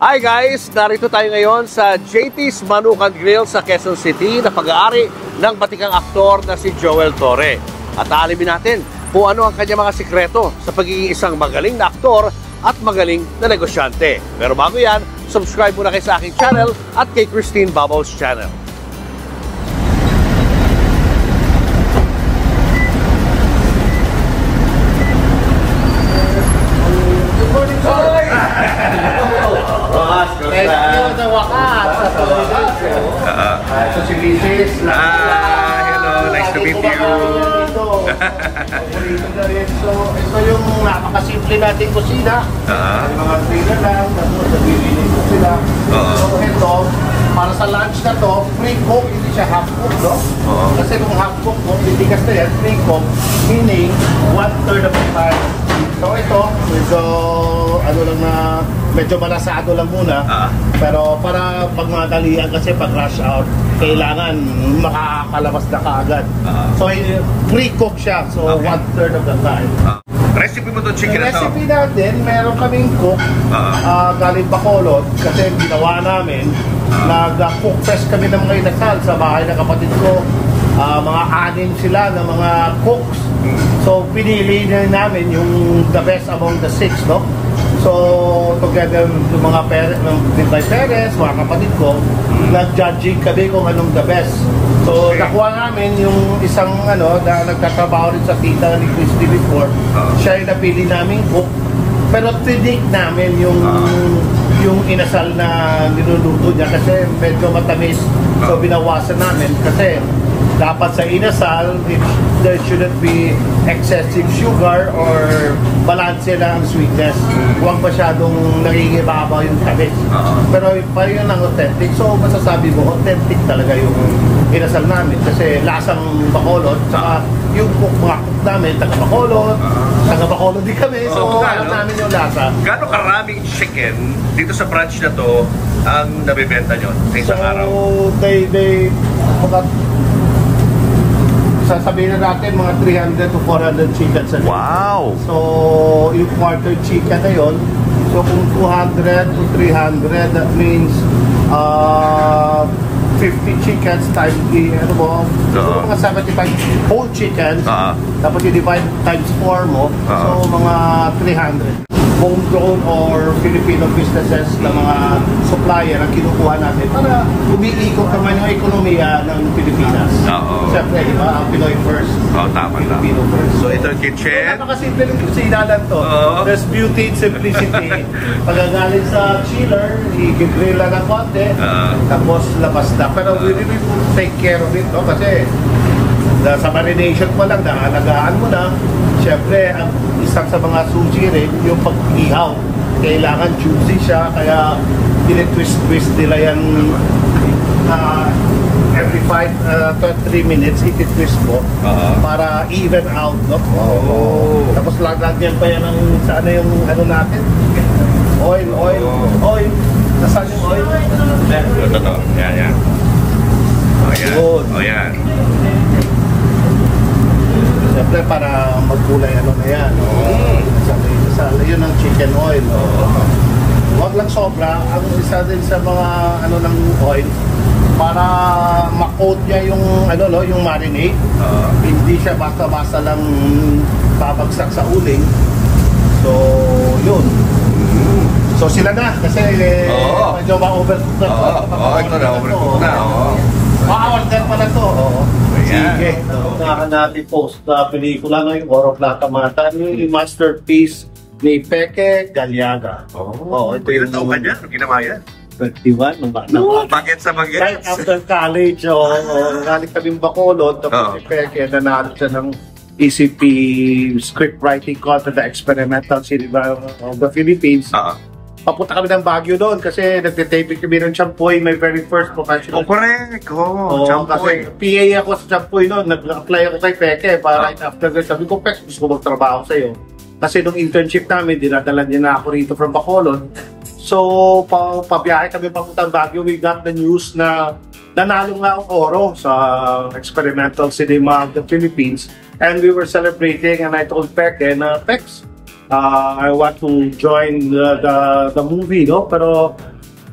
Hi guys! Narito tayo ngayon sa JT's Manukan Grill sa Quezon City na pag-aari ng batikang aktor na si Joel Torre. At aalimin natin kung ano ang kanyang mga sikreto sa pagiging isang magaling na aktor at magaling na negosyante. Pero bago yan, subscribe muna kayo sa aking channel at kay Christine Bubbles channel. Ito si Mrs. Hello, nice to meet you. So, ito yung napakasimple nating kusina. May mga trailer lang, tapos nabibili ko sila. So, ito, para sa lunch na to, free cook, hindi siya half cook, no? Kasi kung half cook mo, titigas na yan, free cook, meaning 1/3 of the time. So ito, medyo ano lang na medyo malasado lang muna. Pero para pagmadalian kasi pag rush out, kailangan makakalabas na kaagad. So free cook siya. So 1/3 of the time. Recipe mo itong chicken na to? Recipe natin, meron kaming cook galing Bacolod kasi ginawa namin. Nag-cook fest kami ng mga inasal sa bahay ng kapatid ko. Mga 6 sila na mga cooks. So pinili na namin yung the best among the 6, no? So together yung mga parents, mga kapatid ko, nag-judging kami kung anong the best. So nakuha namin yung isang ano na nagtatrabaho rin sa tita ni Christy before. Siya yung napili namin cook. Pero tinik namin yung inasal na niluluto niya kasi medyo matamis. So binawasan namin kasi dapat sa inasal, there shouldn't be excessive sugar or balance lang ang sweetness. Huwag masyadong nangingibabaw yung tamis. Pero pa yun ang authentic. So masasabi mo, authentic talaga yung inasal namin. Kasi lasang Bacolod, saka yung mga cook namin, taga-Bacolod, taga-Bacolod din kami. So alam namin yung lasa. Gano'ng karaming chicken dito sa branch na to ang nabibenta nyo sa isang araw? So sasabihin na natin mga 300 to 400 chickens a day. Wow! So, yung quarter chicken na yun, so kung 200 to 300, that means 50 chickens times ano mo, mga 75 whole chickens, tapos i-divide times 4 mo, so mga 300. Homegrown or Filipino businesses na mga supplier ang kinukuha natin para umiikot naman yung ekonomiya ng Pilipinas. Siyempre, di ba? Ang Pinoy first. Tama. Filipino first. So ito yung kitchen. Napakasimple yung kusina lang to. There's beauty and simplicity. Pagagaling sa chiller, i-grill lang ng konti, tapos labas na. Pero we really take care of it, no? Kasi sa marination mo lang, naalagaan mo na. Siyempre, ang isang sa mga sushi rin, yung pag-ihaw. Kailangan juicy siya, kaya tinitwist-twist nila yan every 5 to 3 minutes, ititwist mo para even out, no? Tapos lagyan pa yan ng sana yung ano natin. Oil. Nasaan yung oil? Ito. Yan. Yan. Siyempre para magkulay ano na yan. Yun ang chicken oil. Huwag lang sobra. Ang isa din sa mga ano ng oil para ma-coat niya yung ano no, yung marinade. Hindi siya basta-basta lang babagsak sa uling. So, yun. So sila na kasi medyo ma-overcook na. Ito na, overcook na. Ma-order pala to. Sige. Naka natin post na pelikula na yung Oro Plata Mata. Yung masterpiece ni Peke Galiaga. Ito yung taong kanya? Ginawa yan? 21. Bagets sa bagets. Right after college, galing kaming Bacolod. Tapos si Peke, nanalo siya ng ECP Script Writing Contest, the Experimental Cinema of the Philippines. Papunta kami ng Baguio doon kasi nagtitaping kami ng Champoy, my very first professional. Correct. Champoy. Kasi PA ako sa Champoy noon, nag-apply ako kay Peke para right after that, sabi ko, Peke, gusto ko magtrabaho sa'yo. Kasi nung internship namin, dinadala niya na ako rito from Bacolod. So, pabiyahe kami papunta ng Baguio, we got the news na nanalo nga ang Oro sa Experimental Cinema of the Philippines. And we were celebrating and I told Peke na, Pex, I want to join the movie, no? Pero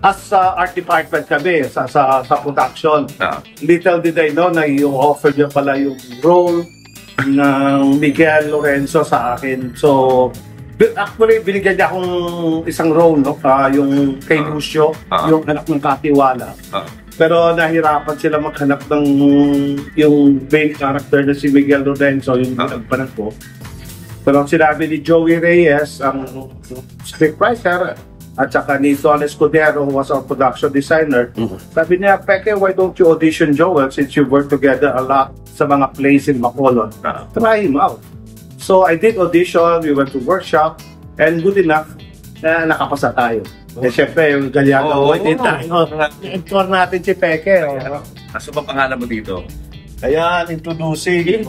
as art department kami sa production. Little did I know na i-offer niya pala yung role ng Miguel Lorenzo sa akin. So, actually, binigyan niya akong isang role, no? Yung kay Lucio, yung anak ng Katiwala. Pero nahirapan sila maghanap ng yung main character na si Miguel Lorenzo, yung nagpanag ko. Pero sinabi ni Joey Reyes, ang scriptwriter, at saka ni Don Escudero, who was our production designer, sabi niya, Peke, why don't you audition Joel since you work together a lot sa mga plays in Bacolod? Try him out. So I did audition, we went to workshop, and good enough na nakapasa tayo. Eh syempre, yung Galyaga din tayo. I-encore natin si Peke. Ano ba pangalan mo dito? Ayan, introducing.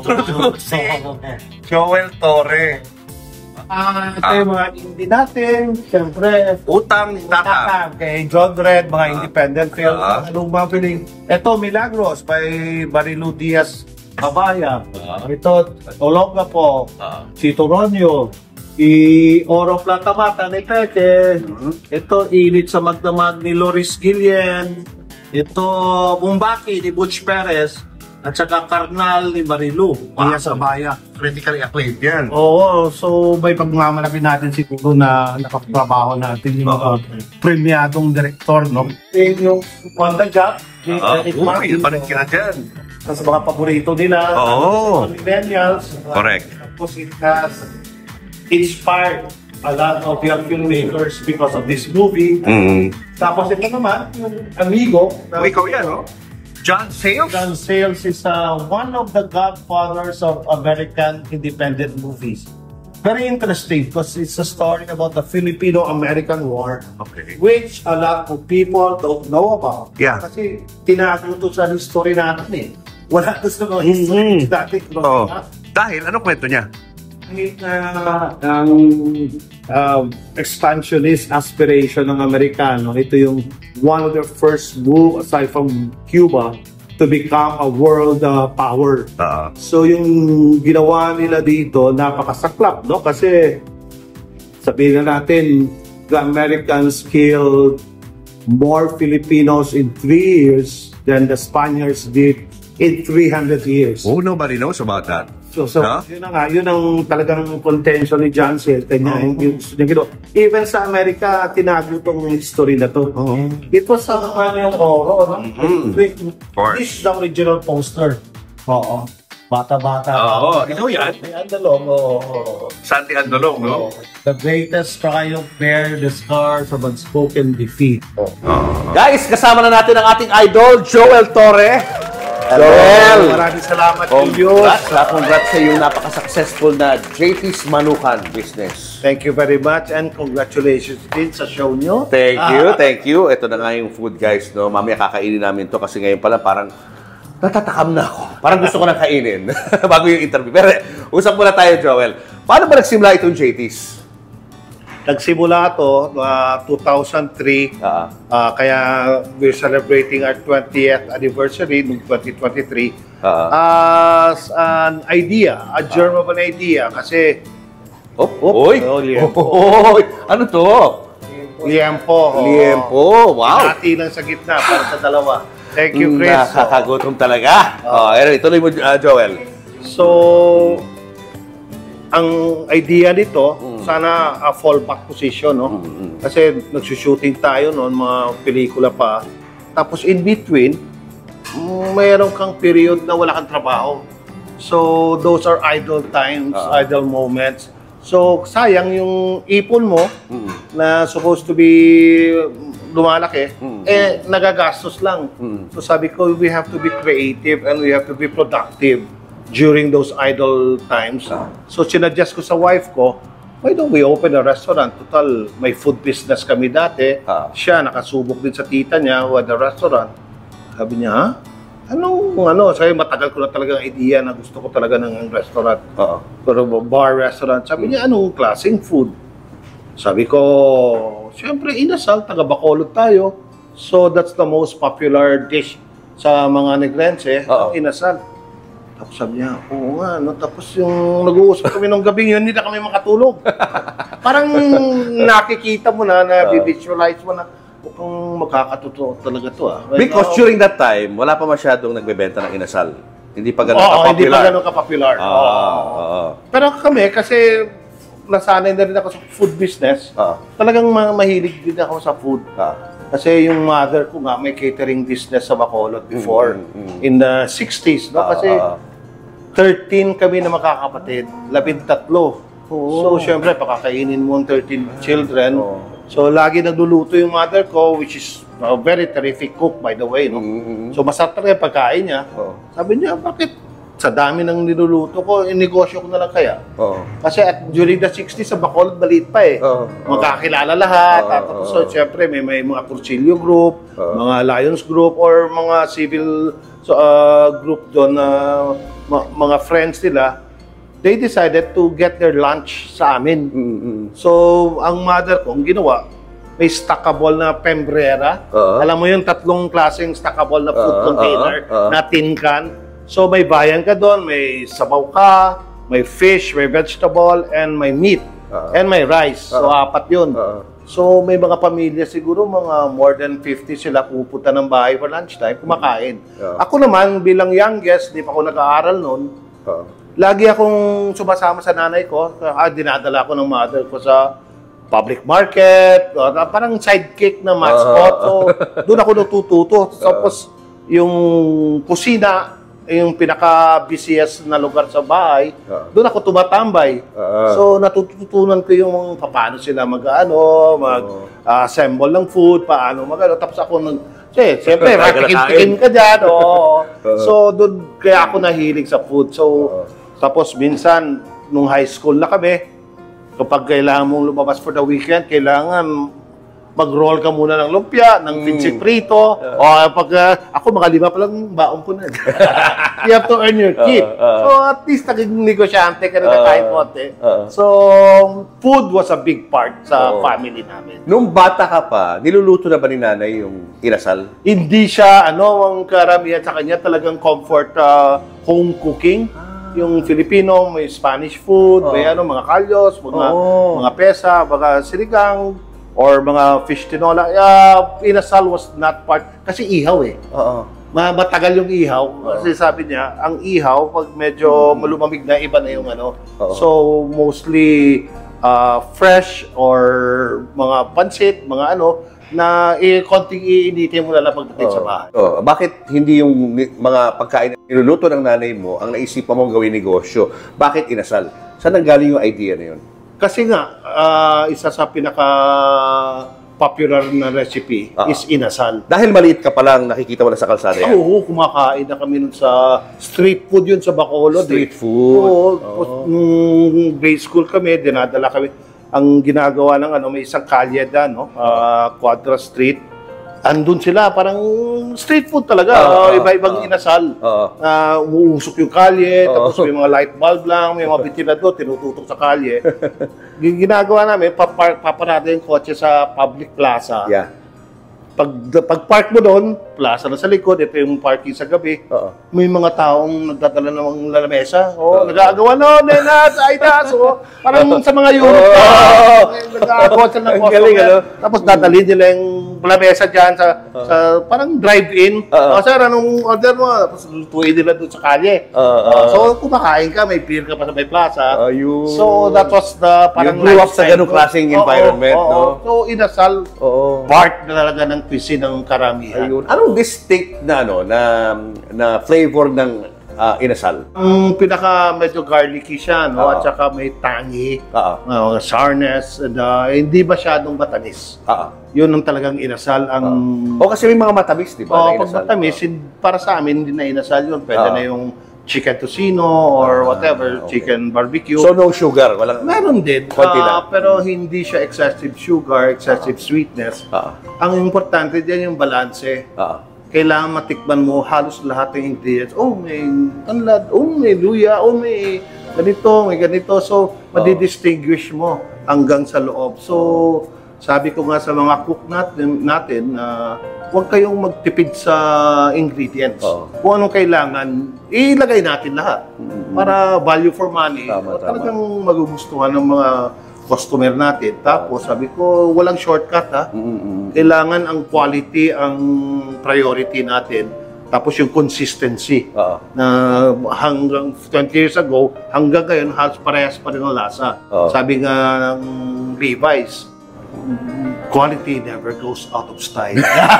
Joel Torre. Ito yung mga indie natin, siyempre. Utang Takam. Kay John Red, mga independent film. Anong mga piling? Ito, Milagros, by Marilu Diaz Abaya. Ito, Olonga po. Si Toronio. Oro Platamata ni Peke. Ito, Init sa Magdamag ni Loris Guillen. Ito, Bumbaki ni Butch Perez. At saka Karnal ni Marilu, Diaz Abaya. Critically acclaimed yan. Oo, so may pagmamalaki natin siguro na nakatrabaho natin yung mga premiadong direktor, no? Yung On the Job, pa rin kina dyan. sa mga paborito nila, millennials. Correct. Tapos it has inspired a lot of young filmmakers because of this movie. Tapos ito naman, yung amigo. Ikaw yan, no? John Sayles? John Sayles is one of the godfathers of American independent movies. Very interesting because it's a story about the Filipino-American War, which a lot of people don't know about. Yeah. Kasi tinago ito sa history natin eh. Wala ito sa mga history dati. Dahil, anong kwento niya? Ang expansionist aspiration ng Amerikano, ito yung one of the first move aside from Cuba to become a world power. So yung ginawa nila dito, napakasaklap, no? Kasi sabihin na natin, the Americans killed more Filipinos in 3 years than the Spaniards did in 300 years. Oh, nobody knows about that. So yun na nga, yun ang talagang contention ni John Sayles. Kanya, yung ginawa. Even sa Amerika, tinago itong history na to. It was sa yung oro, no? This is the original poster. Oo. Bata-bata. Oo, ito yan. May Andalong, Santi Andalong, no? The greatest triumph bear the scars of unspoken defeat. Guys, kasama na natin ang ating idol, Joel Torre. Joel! Maraming salamat to you. Congrats sa iyong napaka-successful na JT's Manukan business. Thank you very much and congratulations din sa show nyo. Thank you, thank you. Ito na nga yung food, guys. No? Mamaya kakainin namin to kasi ngayon pala parang natatakam na ako. Parang gusto ko nang kainin bago yung interview. Pero usap muna tayo, Joel. Paano ba nagsimula itong JT's? Nagsimula to 2003, kaya we're celebrating our 20th anniversary noong 2023 as an idea, a germ of an idea kasi ano to? Liempo. Liempo, wow. Hati lang sa gitna para sa dalawa. Thank you, Chris. Nakakagutom talaga. Ituloy mo, Joel. So, ang idea nito, sana a fallback position, no? Kasi nagsushooting tayo noon, mga pelikula pa. Tapos in between, mayroon kang period na wala kang trabaho. So, those are idle times, idle moments. So, sayang yung ipon mo na supposed to be lumalaki, nagagastos lang. So, sabi ko, we have to be creative and we have to be productive during those idle times. So, sinadjust ko sa wife ko, why don't we open a restaurant? Total, may food business kami dati. Siya, nakasubok din sa tita niya who had a restaurant. Sabi niya, ha? Ano? Sabi, matagal ko na talagang idea na gusto ko talaga ng restaurant. Pero bar restaurant. Sabi niya, anong klaseng food? Sabi ko, siyempre, inasal, taga Bacolod tayo. So, that's the most popular dish sa mga Negrense, inasal. Tapos sabi niya, oo nga, no? Tapos yung nag-uusap kami nung gabing yun, hindi na kami makatulog. Parang nakikita mo na, visualize mo na, mukhang magkakatotoo talaga to Because during that time, wala pa masyadong nagbebenta ng inasal. Hindi pa ganun Oo, ka-popular. hindi pa ganun ka-popular. Pero kami, kasi nasanay na rin ako sa food business, talagang mahilig din ako sa food. Kasi yung mother ko nga, may catering business sa Bacolod before, in the 60s. No? Kasi 13 kami na makakapatid, 13. So, syempre, pakakainin mo ang 13 children. So, lagi nagluluto yung mother ko, which is a very terrific cook, by the way. No? So, masarap talaga yung pagkain niya. Sabi niya, bakit sa dami ng niluluto ko, inegosyo ko na lang kaya? Kasi during the 60s, sa Bacolod, maliit pa eh. Magkakilala lahat. So, syempre, may mga Cursillo group, mga Lions group, or mga civil group doon na mga friends nila. They decided to get their lunch sa amin. So, ang mother ko, ang ginawa, may stackable na pembrera. Alam mo yung tatlong klaseng stackable na food container na tin can. So, may bayan ka doon, may sabaw ka, may fish, may vegetable, and may meat. And may rice. So, 4 yun. So, may mga pamilya siguro, mga more than 50 sila pupunta ng bahay for lunchtime, kumakain. Ako naman, bilang youngest, di pa ako nag-aaral noon, lagi akong sumasama sa nanay ko. Dinadala ko ng mother ko sa public market. Parang sidekick na mascot. So, doon ako natututo. Tapos, yung kusina, yung pinaka-busiest na lugar sa bahay, doon ako tumatambay. So, natututunan ko yung paano sila mag-assemble ng food, paano Tapos ako siyempre, tikim-tikim ka dyan. So, doon kaya ako nahilig sa food. So, tapos minsan, nung high school na kami, kapag kailangan mong lumabas for the weekend, kailangan mag-roll ka muna ng lumpia, ng pinsik prito. O pag ako, mga 5 pa lang baon ko na. You have to earn your keep. So at least naging negosyante ka na kahit konti. So food was a big part sa family namin. Nung bata ka pa, niluluto na ba ni nanay yung inasal? Hindi siya, ang karamihan sa kanya talagang comfort home cooking. Yung Filipino, may Spanish food, may mga kalyos, mga pesa, mga sinigang, or mga fish tinola. Inasal was not part, kasi ihaw eh. Matagal yung ihaw. Kasi sabi niya, ang ihaw, pag medyo malumamig na, iba na yung So, mostly fresh or mga pansit, mga na konting iinitin mo na lang pagdating sa bahay. Bakit hindi yung mga pagkain na niluluto ng nanay mo ang naisipan mong gawin negosyo? Bakit inasal? Saan nanggaling yung idea na yun? Kasi nga, isa sa pinaka-popular na recipe is inasal. Dahil maliit ka pa lang, nakikita mo na sa kalsada yan? Oo, kumakain na kami nun sa street food yun sa Bacolod. Street food? Nung grade school kami, dinadala kami. Ang ginagawa ng may isang kalye dyan, Quadra Street. Andun sila, parang street food talaga. Iba-ibang inasal. Umuusok yung kalye, tapos may mga light bulb lang, may mga bitinador, tinututok sa kalye. Ginagawa namin, paparada yung kotse sa public plaza. Pag-park mo doon, plaza na sa likod, ito yung parking sa gabi, may mga taong nagdadala ng lamesa. Nagagawa Nenas, Aida. So, parang sa mga Europe, nagagawa sila ng customer. Tapos dadalhin nila yung lamesa dyan sa parang drive-in. Sir, anong order mo? Tapos lutuin nila doon sa kalye. So, kumakain ka, may beer ka pa sa may plaza. So, that was the parang you grew up sa ganung klaseng environment, no? So, inasal, part na talaga ng cuisine ng karamihan. Anong distinct na na flavor ng inasal? Ang pinaka medyo garlicky siya, at saka may tangy, sourness, and hindi masyadong matamis. Yun ang talagang inasal. Kasi may mga matamis, di ba? Pag matamis, para sa amin, hindi na inasal yun. Pwede na yung chicken tocino or whatever, chicken barbecue. So no sugar? Meron din. Pero hindi siya excessive sugar, excessive sweetness. Ang importante dyan yung balanse. Kailangan matikman mo halos lahat ng ingredients. May tanlad, may luya, may ganito, may ganito. So, madidistinguish mo hanggang sa loob. So, sabi ko nga sa mga cook natin na huwag kayong magtipid sa ingredients. Kung anong kailangan, ilagay natin lahat. Para value for money. Talagang magugustuhan ng mga customer natin. Tapos sabi ko, walang shortcut ha. Kailangan ang quality ang priority natin. Tapos yung consistency na hanggang 20 years ago, hanggang ngayon, halos parehas pa rin ang lasa. Sabi nga ng Levi's, quality never goes out of style.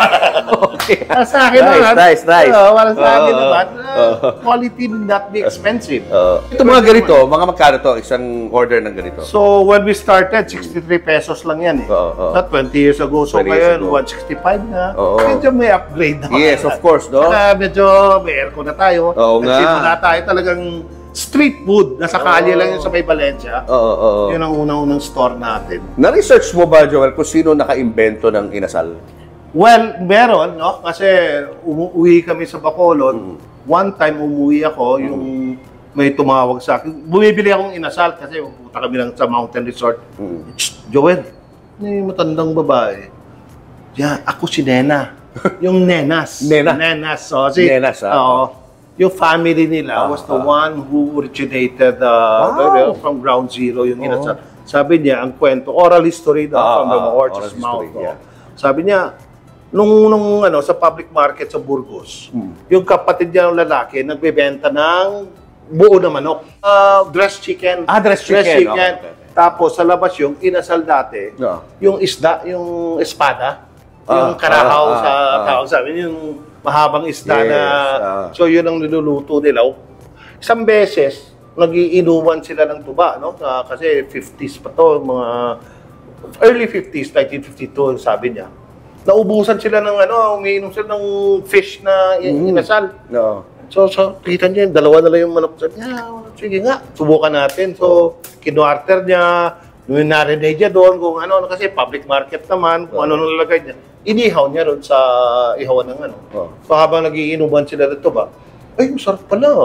Okay. Para sa akin Nice. para sa akin naman, quality need not be expensive. Ito mga ganito, mga magkano to, isang order ng ganito? So, when we started, 63 pesos lang yan eh. Not 20 years ago. So, 20 years ngayon, ago. 165 na. Medyo may upgrade na. Yes, of course, no? Medyo may aircon na tayo. Oo nga. Nagsimula tayo talagang street food. Nasa kalye lang yun sa may Valencia. Yun ang unang-unang store natin. Na-research mo ba, Joel, kung sino naka-imbento ng inasal? Well, meron, no? Kasi umuwi kami sa Bacolod. One time umuwi ako, yung may tumawag sa akin. Bumibili akong inasal kasi pupunta kami lang sa mountain resort. Joel, may matandang babae. Yeah, ako si Nena. Yung Nenas. Nenas. So, Nenas, yung family nila was the one who originated from ground zero yung inasal. Sabi niya, ang kwento, oral history daw from the horse's mouth. Sabi niya, nung sa public market sa Burgos, yung kapatid niya ng lalaki nagbebenta ng buo na manok. Dressed chicken. Dressed chicken. Okay. Tapos sa labas yung inasal dati, yung isda, yung espada, yung karahaw sa tawag sa amin, yung mahabang isda na, so yun ang niluluto nila. Isang beses, nagiinuman sila ng tuba, no? Kasi 50s pa to, mga early 50s, 1952, sabi niya. Naubusan sila ng umiinom sila ng fish na inasal. So kita niya, dalawa na lang yung manok. Sabi niya, sige nga, subukan natin. So, kinuarter niya, narinay niya doon kung kasi public market naman, kung ano nalagay niya. Inihaw niya doon sa ihawan ng So habang nagiinuman sila dito ba, ay, masarap pala.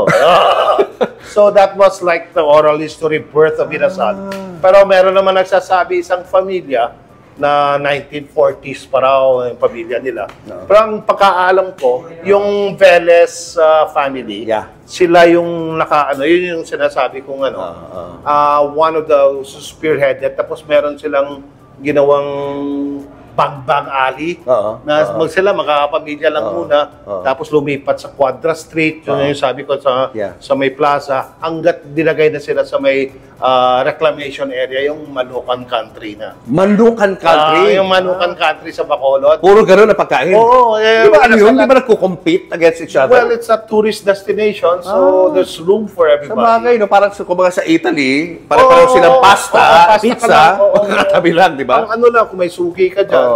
So that was like the oral history birth of inasal. Pero meron naman nagsasabi isang pamilya na 1940s pa raw yung pamilya nila. Pero ang pagkaalam ko, yung Velez family, sila yung yun yung sinasabi kong one of the spearheaded. Tapos meron silang ginawang Bangbang Alley, na sila makakapamilya lang muna, tapos lumipat sa Quadra Street, yun yung sabi ko sa may plaza, hanggat dilagay na sila sa may reclamation area, yung Manukan Country na. Manukan Country? Yung Manukan Country sa Bacolod. Puro gano'n na pagkain? Oo. Di ba yun? Di ba nagko-compete against each other? Well, it's a tourist destination, so there's room for everybody. Sa bagay, no? Parang kumbaga sa Italy, parang silang pasta, pizza, magkatabi lang, di ba? Ang lang, kung may suki ka dyan,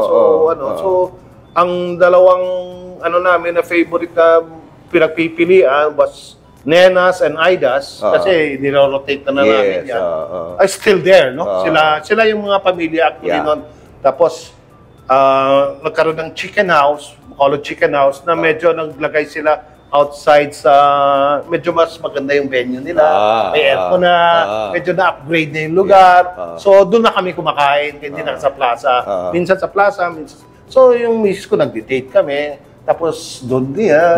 so ang dalawang namin na favorite na pinagpipilian was Nenas and Aidas kasi niro-rotate na namin yan. Ay still there, no? Sila yung mga pamilya actually noon. Tapos nagkaroon ng chicken house, Bacolod Chicken House na medyo naglagay sila outside sa medyo mas maganda yung venue nila. May aircon na, medyo na-upgrade na yung lugar. So, doon na kami kumakain, hindi na sa plaza. Minsan sa plaza, so yung misis ko nag-date kami. Tapos doon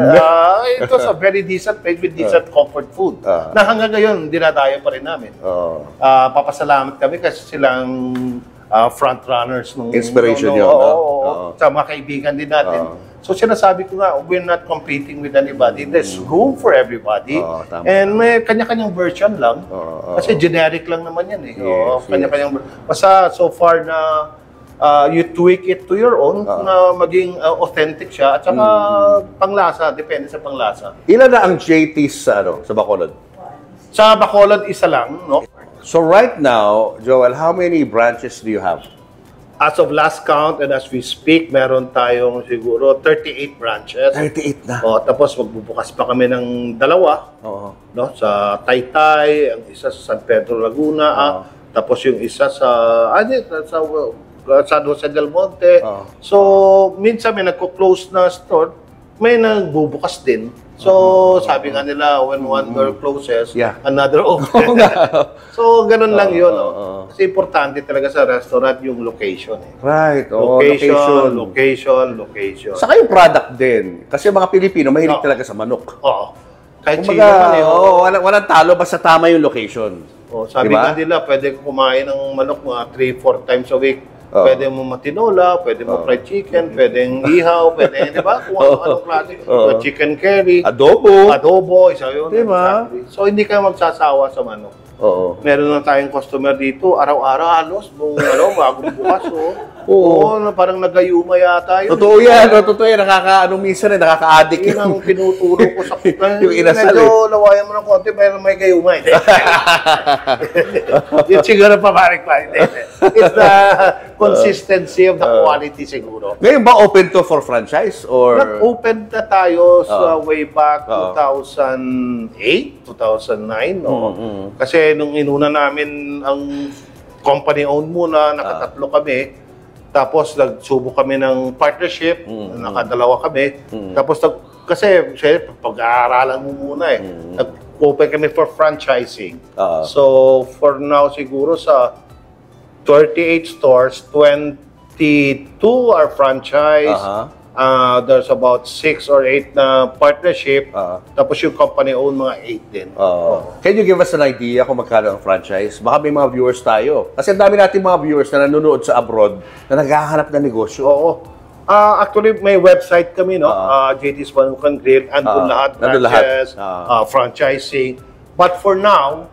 it was a very decent place with decent comfort food. Na hanggang ngayon, dinadayo pa rin namin. Papasalamat kami kasi silang front runners nung inspiration yun. Sa mga kaibigan din natin. So sinasabi ko nga, we're not competing with anybody. There's room for everybody. And may kanya-kanyang version lang. Kasi generic lang naman yan eh. Kanya-kanyang basta so far na you tweak it to your own na maging authentic siya. At saka panglasa, depende sa panglasa. Ilan na ang JT's sa Bacolod? Sa Bacolod, isa lang, no? So right now, Joel, how many branches do you have? As of last count and as we speak, meron tayong siguro 38 branches. 38 na. Tapos magbubukas pa kami ng dalawa. No, sa Taytay, ang isa sa San Pedro Laguna, tapos yung isa sa San Jose del Monte. So, minsan may nagko-close na store, may nagbubukas din. So, sabi nga nila, when one door closes, another opens. So, ganun lang yun. Kasi importante talaga sa restaurant yung location. Right. Location. Saka yung product din. Kasi mga Pilipino, mahilig talaga sa manok. Kahit sino man walang talo, basta tama yung location. Oh, sabi Diba? nga nila, pwede kumain ng manok mga 3-4 times a week. Oo. Pwede mo matinola, pwede mo fried chicken, pwedeng ihaw, pwede, di ba? Kung anong klase. Oo. Chicken curry, Adobo. isa yun. Diba? Exactly. So, hindi ka magsasawa sa manok. Oo. Meron na tayong customer dito, araw-araw halos, bagong bukas, Oo. parang nagayuma yata yun. Totoo yan, totoo yan. Minsan nakaka-addict Yun ang tinuturo ko sa Yung inasal, medyo lawayan mo ng konti, pero may gayuma. Yun siguro pabarik pa. It's the consistency of the quality siguro. Ngayon ba open to for franchise? Or Nag-open na tayo sa way back 2008, 2009. Kasi nung inuna namin ang company-owned muna, nakatatlo kami. Tapos nagsubok kami ng partnership, nakadalawa kami. Tapos kasi pag-aaralan mo muna nag-open kami for franchising. So for now siguro sa 38 stores, 22 are franchise. There's about 6 or 8 na partnership. Tapos yung company-owned mga 8 din. Can you give us an idea kung magkano ang franchise? Baka may mga viewers tayo. Kasi ang dami natin mga viewers na nanonood sa abroad na naghahanap ng negosyo. Oo. Actually, may website kami, no? JT's Manukan Grill. Andun lahat. Branches, franchising. But for now,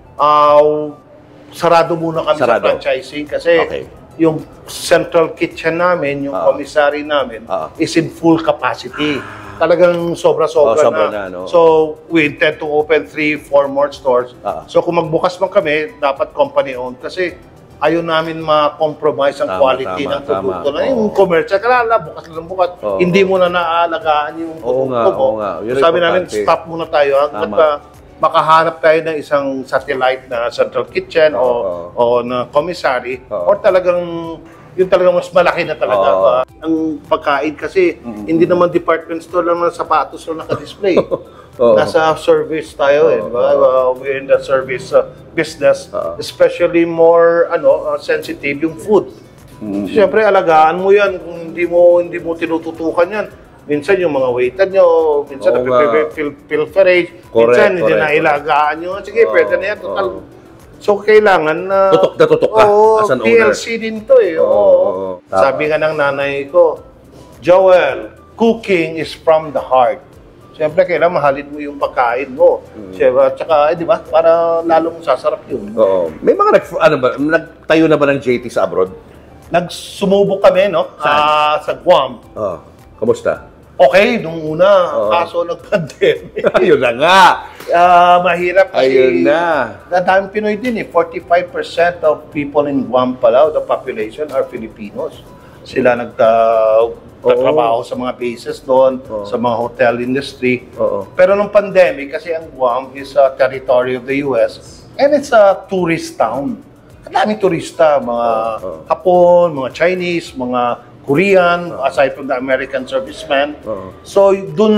sarado muna kami sa franchising kasi yung central kitchen namin, yung commissary namin, is in full capacity. Talagang sobra-sobra na. No? So, we intend to open 3-4 more stores. So, kung magbukas man kami, dapat company-owned. Kasi ayaw namin ma-compromise ang quality ng produkto. Yung commercial, kalala, bukas lang bukas. Hindi mo na naaalagaan yung produkto mo. Sabi namin, stop muna tayo. Hanggang makahanap tayo ng isang satellite na central kitchen o na commissary or talagang yung talagang mas malaki na talaga. Ang pagkain kasi hindi naman department store lang ng sapatos o naka-display. Nasa service tayo diba? We're in the service business, especially more sensitive yung food. Siyempre alagaan mo yan kung hindi mo tinututukan yan. Minsan yung mga waiter nyo, minsan pilferage, minsan hindi na ilagaan nyo. Sige, pwede na yan. Total. So, kailangan na... Tutok ka as an owner. TLC din to Sabi nga ng nanay ko, Joel, cooking is from the heart. Siyempre, kailangan mahalin mo yung pagkain mo. Siyempre, tsaka, di ba, para lalong sasarap yun. May mga nagtayo na ba ng JT sa abroad? Nagsumubok kami, no? Sa Guam. Kamusta? Okay, nung una, kaso nag-pandemic. Ayun na nga. Mahirap kasi. Ayun na. Daming Pinoy din 45% of people in Guam pala, the population are Filipinos. Sila nagtatrabaho sa mga bases doon, sa mga hotel industry. Pero nung pandemic, kasi ang Guam is a territory of the US and it's a tourist town. Kadaming turista, mga Hapon, mga Chinese, mga Korean, aside from the American servicemen. So, doon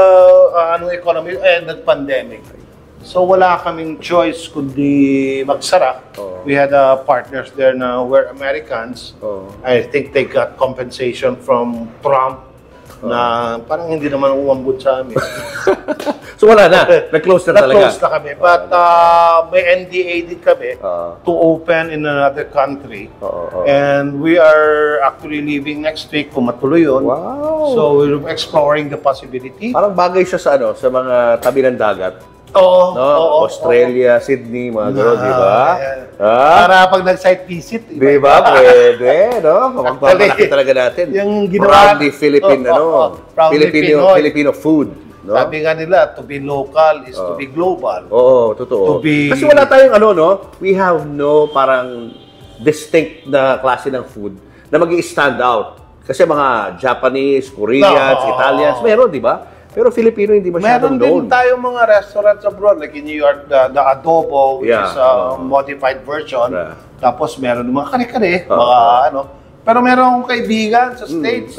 economy, nag-pandemic. So, wala kaming choice kundi magsara. We had partners there na were Americans. I think they got compensation from Trump na parang hindi naman umambot sa amin. So, wala na. Nag-close na talaga. Nag-close na kami. But may NDA din kami to open in another country. And we are actually leaving next week kung matuloy yun. Wow! So, we're exploring the possibility. Parang bagay siya sa mga tabi ng dagat. Australia, Sydney, mga gano'n, di ba? Para pag nag-site visit. Di ba? Pwede, no? Kapagpamalaki talaga natin. Yung ginawa. Proudly Philippine, Filipino food. No? Sabi nga nila, to be local is to be global. Totoo. Kasi wala tayong we have no parang distinct na klase ng food na mag-i-stand out. Kasi mga Japanese, Koreans, Italians, meron, di ba? Pero Filipino hindi masyadong known. Meron din tayong mga restaurants abroad, like in New York, the adobo, which is a modified version. Tapos meron mga kare-kare, Pero meron akong kaibigan sa States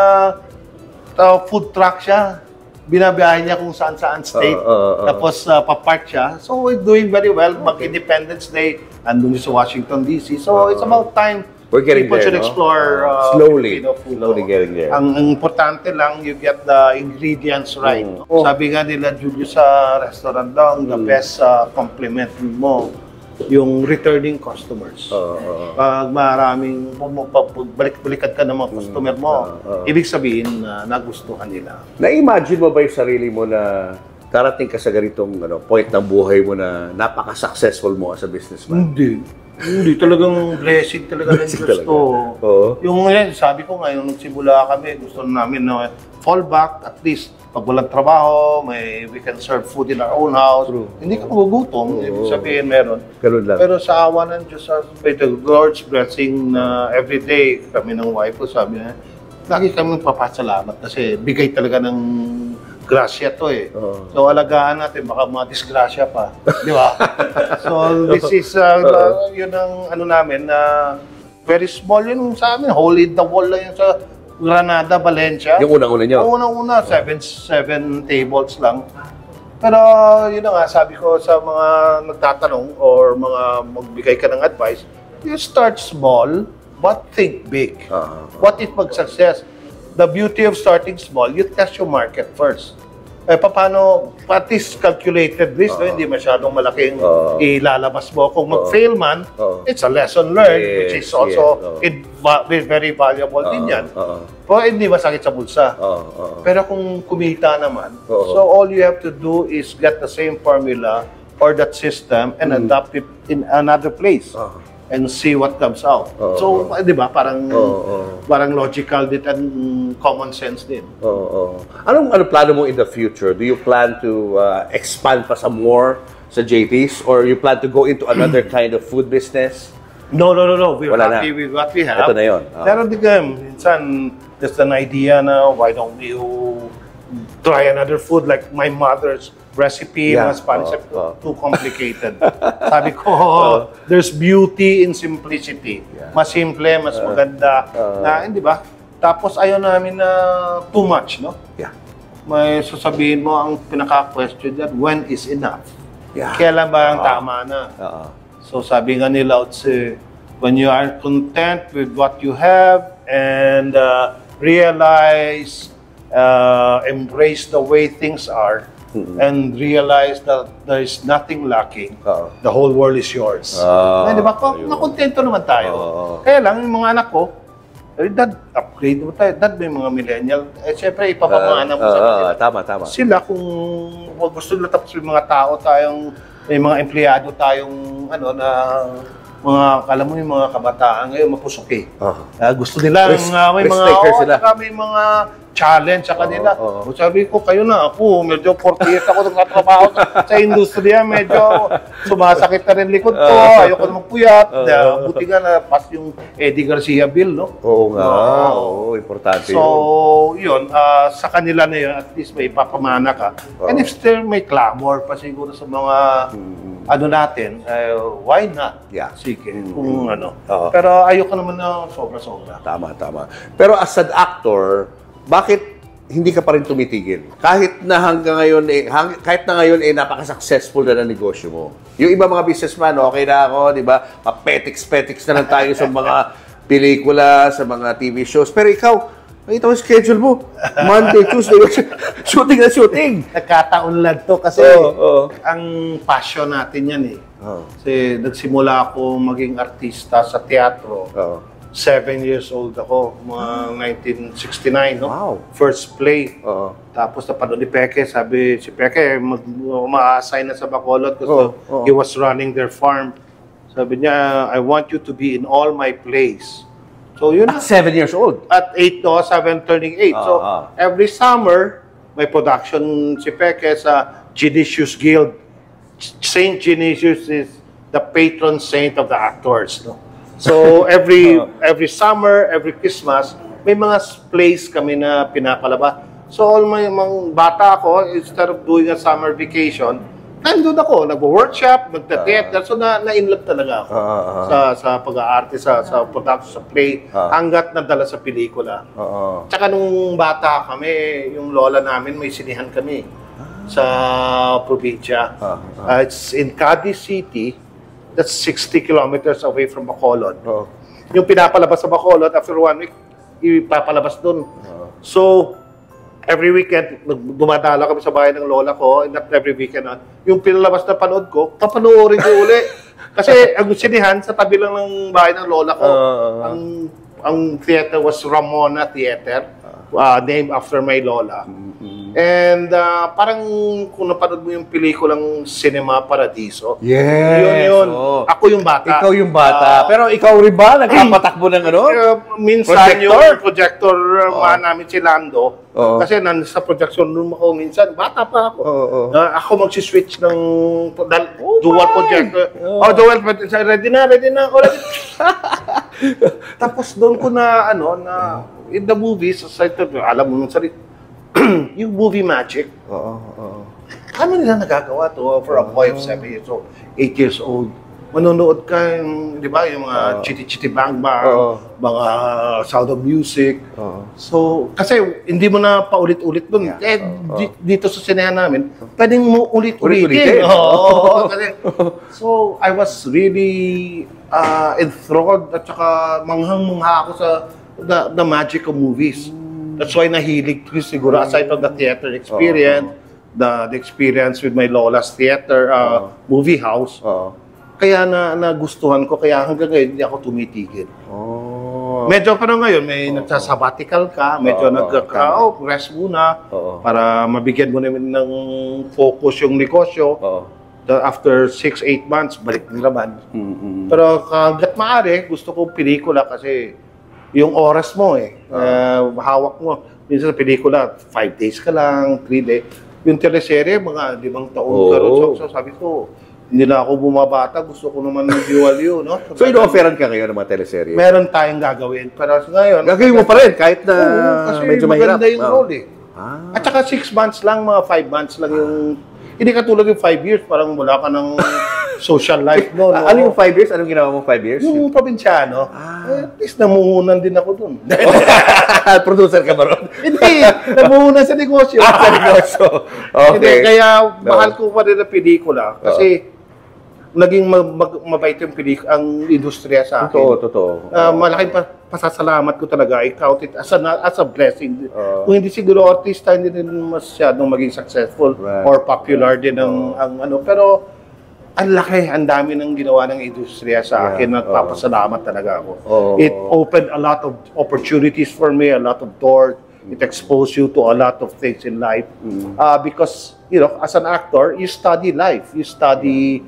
na food truck siya. Binabiyahe niya kung saan-saan state. Tapos papark siya. So we're doing very well. Mag-Independence Day, andun sa Washington, D.C. So it's about time we're getting people there, should explore slowly food. Slowly getting there. Ang importante lang, you get the ingredients right. Sabi nga nila, Julius, sa restaurant daw, the best compliment mo yung returning customers. Pag maraming balik-balikan ka ng mga customer mo, ibig sabihin na nagustuhan nila. Na-imagine mo ba yung sarili mo na darating ka sa ganitong point ng buhay mo na napaka-successful mo as a businessman? Hindi talagang blessing talaga ng Diyos to. Yung sabi ko nga, yung nagsimula kami, gusto namin na fall back, at least pag walang trabaho, we can serve food in our own house. True. Hindi ka magugutom, ibig sabihin meron. Ganun lang. Pero sa awa ng Diyos, by the Lord's blessing, every day kami ng wife ko, sabi niya, lagi kami papasalamat kasi bigay talaga ng grasya to eh. So alagaan natin, baka madisgrasya pa. Di ba? So this is, yun ang namin na very small yun sa amin. Hole in the wall lang yun sa Granada, Valencia. Yung unang-una nyo? Unang-una, 7 tables lang. Pero yun na nga, sabi ko sa mga nagtatanong or mga magbigay ka ng advice, you start small, but think big. What if mag-success? The beauty of starting small, you test your market first. Paano, at least calculated risk, hindi masyadong malaking ilalabas mo. Kung mag-fail man, it's a lesson learned, which is also very valuable din yan. Hindi masakit sa bulsa. Pero kung kumita naman, so all you have to do is get the same formula or that system and adopt it in another place. And see what comes out. So, di ba, parang logical din and common sense din. Anong plano mo in the future? Do you plan to expand pa some more sa JT's? Or you plan to go into another kind of food business? No. We're happy with what we have. Ito na yun. Pero di ka, minsan, there's an idea na, why don't you try another food like my mother's recipe, mga Spanish, too complicated. Sabi ko, there's beauty in simplicity. Mas simple, mas maganda. Hindi ba? Tapos ayaw namin na too much, no? May sasabihin mo, ang pinaka-question dyan, when is enough? Kailan ba ang tama na? So sabi nga ni Lao Tzu, when you are content with what you have and realize, embrace the way things are, and realize that there is nothing lacking, the whole world is yours. Di ba? Nakontento naman tayo. Kaya lang, yung mga anak ko, Dad, upgrade mo tayo. Dad, may mga millennial. Siyempre, ipapamana mo sa kanila. Tama. Sila, kung gusto nila tapos yung mga tao tayong, may mga empleyado tayong, alam mo yung mga kabataan ngayon, mapusok eh. Gusto nila, may mga challenge sa kanila. Sabi ko, kayo na ako, medyo 40 years ako nagtatrabaho sa industriya, medyo sumasakit na rin likod ko, ayoko na magpuyat. Buti nga na pas yung Eddie Garcia bill, no? Oo nga, importante yun. So, yun, sa kanila na yun, at least may ipapamana ka. And if still may clamor pa siguro sa mga natin, why not? Sige, kung Pero ayoko naman na sobra-sobra. Tama. Pero as an actor, bakit hindi ka pa rin tumitigil? Kahit na ngayon napaka-successful na negosyo mo. Yung iba mga businessman, okay na ako, di ba? Petiks na lang tayo sa mga pelikula, sa mga TV shows. Pero ikaw, nakita mo yung schedule mo. Monday, Tuesday, shooting. Nagkataon lang to kasi ang passion natin yan eh. Kasi nagsimula ako maging artista sa teatro. 7 years old ako, mga 1969, no? Wow. First play. Tapos napanood ni Peke, sabi si Peke, ma-assign na sa Bacolod kasi he was running their farm. Sabi niya, I want you to be in all my plays. So yun. At 7 years old? At 8 to, 7 turning 8. So every summer, may production si Peke sa Genesius Guild. Saint Genesius is the patron saint of the actors, no? So every summer, every Christmas, may mga plays kami na pinapalabas. So all mga bata ako, instead of doing a summer vacation, nandun ako, nag-workshop, nagta-theater, so na-inlove talaga ako sa pag-aarte, sa production, sa play, hanggat nadala sa pelikula. Tsaka nung bata kami, yung lola namin, may sinihan kami sa probinsya. It's in Cadiz City. That's 60 kilometers away from Bacolod. Yung pinapalabas sa Bacolod, after 1 week, ipapalabas doon. So, every weekend, dumadala kami sa bahay ng lola ko, not every weekend. Yung pinalabas na panood ko, papanoorin ko uli. Kasi ang sinihan, sa tabi lang ng bahay ng lola ko, ang theater was Ramona Theater, named after my lola. And parang kung napanood mo yung pelikulang Cinema Paradiso, Yes. yun. Ako yung bata. Ikaw yung bata. Pero ikaw rin ba? Nagpapatakbo ng ano? Minsan Projector? yung projector namin si Lando. Kasi sa projection room ako minsan, bata pa ako. Ako magsiswitch ng dual projector. Dual projector. Ready na. Tapos doon ko na, in the movies, alam mo nung sarili, yung movie magic. Ano nila nagagawa to for a boy of 7 years old, 8 years old? Manonood ka, di ba, yung mga Chitty Bang Bang, mga Sound of Music. So, kasi hindi mo na paulit-ulit dun. Dito sa sinehan namin, pwedeng mo ulit-ulitin. So, I was really enthralled at saka manghang-mangha ako sa the magic of movies. That's why nahilig ko siguro, aside from the theater experience, the experience with my lola's theater, movie house. Kaya nagustuhan ko, kaya hanggang ngayon hindi ako tumitigil. Medyo parang ngayon, may nagsasabbatical ka, medyo rest muna, para mabigyan mo naman ng focus yung negosyo. After 6-8 months, balik ng laban. Pero hanggat maaari, gusto ko pelikula kasi yung oras mo hawak mo. Minsan sa pelikula, 5 days ka lang, 3 days. Yung teleserye, mga 5 taon ka ron. So sabi ko, hindi na ako bumabata, gusto ko naman mag-liwaliw, no? So, ino-offeran ka ngayon ng mga teleserye? Meron tayong gagawin. Pero ngayon... Gagawin mo pa rin, kahit na medyo mahirap. Kasi maganda yung role At saka 6 months lang, mga 5 months lang yung... Hindi katulad yung 5 years, parang wala ka ng social life, no? Ano yung 5 years? Anong ginawa mo 5 years? Yung probinsyano. At least namuhunan din ako dun. Producer ka ba ron? Hindi, namuhunan sa negosyo. Sa negosyo. Okay. Kaya mahal ko pa rin ang pelikula. Kasi naging mabait yung ang industriya sa akin. Totoo. Malaking pasasalamat ko talaga. I count it as a blessing. Kung hindi siguro artista, hindi din masyadong maging successful or popular din ang ano. Pero ang laki, ang dami ng ginawa ng industriya sa akin. Nagpapasalamat talaga ako. It opened a lot of opportunities for me, a lot of doors. It exposed you to a lot of things in life. Because, as an actor, you study life. You study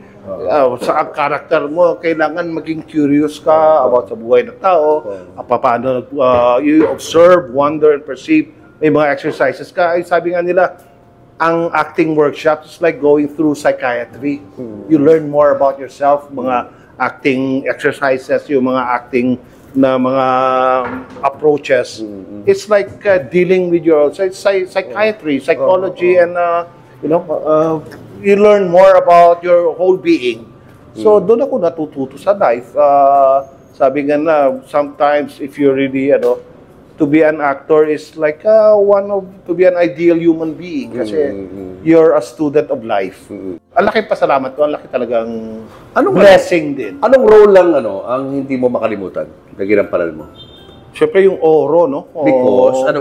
sa karakter mo, kailangan maging curious ka about sa buhay ng tao, paano you observe, wonder, and perceive. May mga exercises ka. Ay, sabi nga nila, ang acting workshop is like going through psychiatry. You learn more about yourself, mga acting exercises, yung mga acting na mga approaches. It's like dealing with your psychiatry, psychology, and you learn more about your whole being. So, doon ako natututo sa life. Sabi nga na, sometimes if you really, to be an actor is like to be an ideal human being kasi you're a student of life. Ang laki pasalamat ko, ang laki talagang blessing din. Anong role lang ang hindi mo makalimutan na ginampanan mo? Siyempre yung Oro, no? Because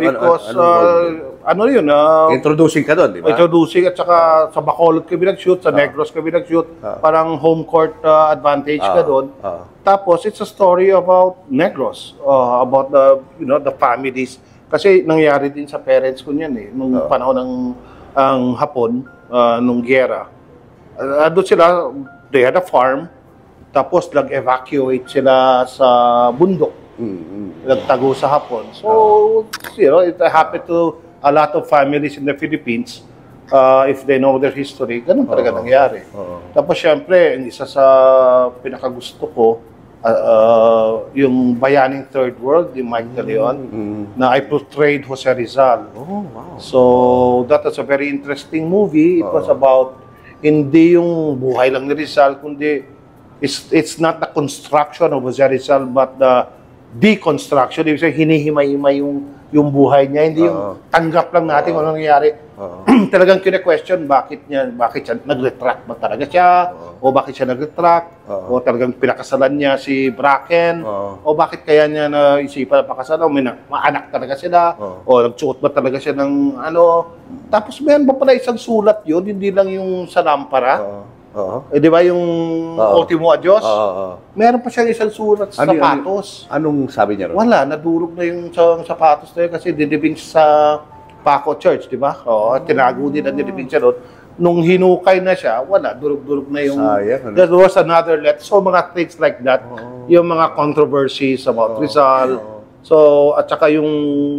introducing ka doon, di ba? Introducing at saka sa Bacolod kami nag-shoot, sa Negros kami nag-shoot. Parang home court advantage ka doon. Tapos it's a story about Negros, about the families. Kasi nangyari din sa parents ko niyan nung panahon ng Hapon, nung giyera. Doon sila, they had a farm, tapos nag-evacuate sila sa bundok. Nagtago sa Hapon. So, it happened to a lot of families in the Philippines. If they know their history, ganun talaga nangyari. Tapos, syempre, isa sa pinakagusto ko, yung Bayaning Third World, yung Mike De Leon, na I portrayed Jose Rizal. So, that was a very interesting movie. It was about, hindi yung buhay lang ni Rizal, kundi it's not the construction of Jose Rizal, but the deconstruction, ibig sabihin, hinihimay-himay yung buhay niya, hindi yung tanggap lang natin kung ano nangyayari. Talagang kine-question bakit siya nag-retract ba talaga siya, o bakit siya nag-retract, o talagang pinakasalan niya si Bracken, o bakit kaya niya naisipan na pakasalan, o may anak talaga sila, o nagsuot ba talaga siya ng ano. Tapos meron ba pala isang sulat yun, hindi lang yung sa lampara, Di ba yung Ultimo Adios? Meron pa siyang isang sulat sa sapatos. Anong sabi niya ron? Wala, nadurog na yung sapatos na yun kasi dinibing sa Paco Church, di ba? Tinago din ang dinibing siya doon. Nung hinukay na siya, wala, durog-durog na yung... There was another letter. So, mga things like that. Yung mga controversies about Rizal. So, at saka yung...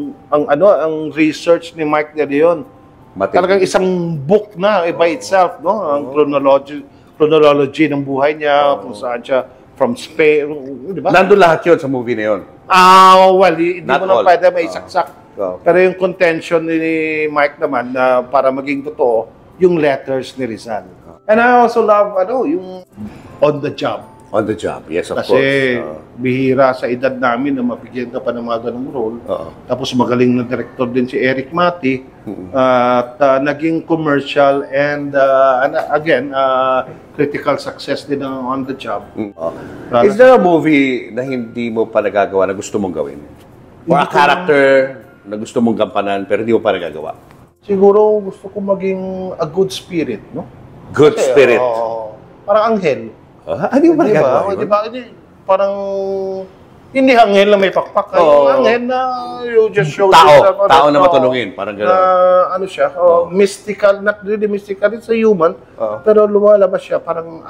Ang research ni Mike de Leon. Talagang isang book na by itself, no? Ang chronology ng buhay niya, kung saan siya from Spain, di ba? Nandun lahat yun sa movie na yun? Well, hindi mo na pwede may isaksak. Pero yung contention ni Mike naman na para maging totoo, yung letters ni Rizal. And I also love, yung on the job. On the job, yes, of course. Kasi bihira sa edad namin na mabigyan ka pa ng mga ganung role. Tapos magaling na director din si Eric Mati. At naging commercial and again, critical success din ng on the job. Is there a movie na hindi mo pa nagagawa na gusto mong gawin? Or a character na gusto mong gampanan pero hindi mo pa nagagawa? Siguro gusto ko maging a good spirit, no? Good spirit? Parang anghel. Hindi mo pa nagagawa yun? Diba? Parang hindi anghel na may pakpak. Anghel na you just show yourself. Tao na matulungin. Parang gano'n. Ano siya? Mystical, not really mystical. It's a human. Pero lumalabas siya. Parang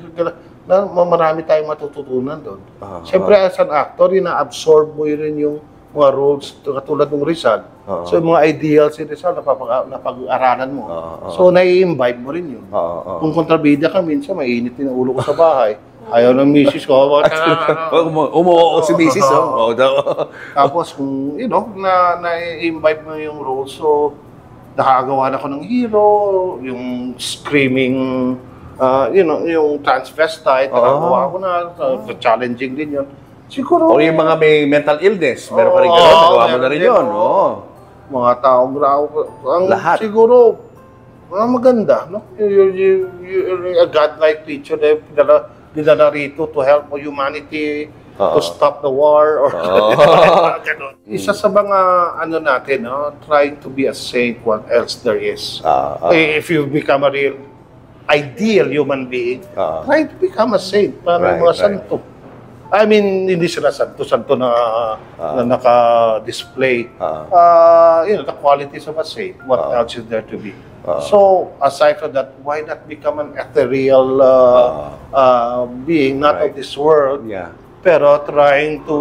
marami tayong matututunan doon. Siyempre, as an actor, ina-absorb mo rin yung mga roles katulad ng Rizal. So, yung mga ideals si Rizal, napag-aralan mo. So, nai-imbibe mo rin yun. Kung kontrabida ka, minsan, mainit din ang ulo ko sa bahay. Ayaw ng misis ko. Umuo si misis. Tapos, kung, na-imbibe mo yung roles, so, nakagawa na ko ng hero, yung screaming, yung transvestite, nakagawa ko na, challenging din yun. Siguro. O yung mga may mental illness, meron pa rin gano'n, nagawa mo na rin yun. Mga taong graw. Lahat. Siguro, maganda. No? You're a godlike creature na dinala rito to help humanity to stop the war. Or isa sa mga natin, trying to be a saint, what else there is. If you become a real ideal human being, try to become a saint. Parang mga santo. I mean, hindi sila santo na naka-display. The qualities of a saint. What else is there to be? So, aside from that, why not become an ethereal being, not of this world, pero trying to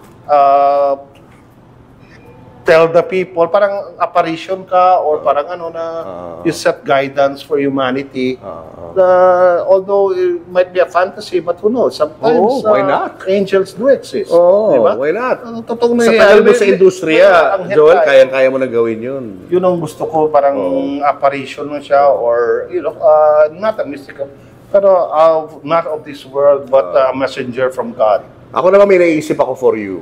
tell the people, parang apparition ka, or parang you set guidance for humanity. Although it might be a fantasy, but who knows? Sometimes, why not? Angels do exist. Diba? Why not? Sa tagal mo sa industriya, Joel, kaya mo na gawin yun. Yun ang gusto ko, parang apparition mo siya, or, not a mystical, pero not of this world, but a messenger from God. Ako naman may naisip ako for you.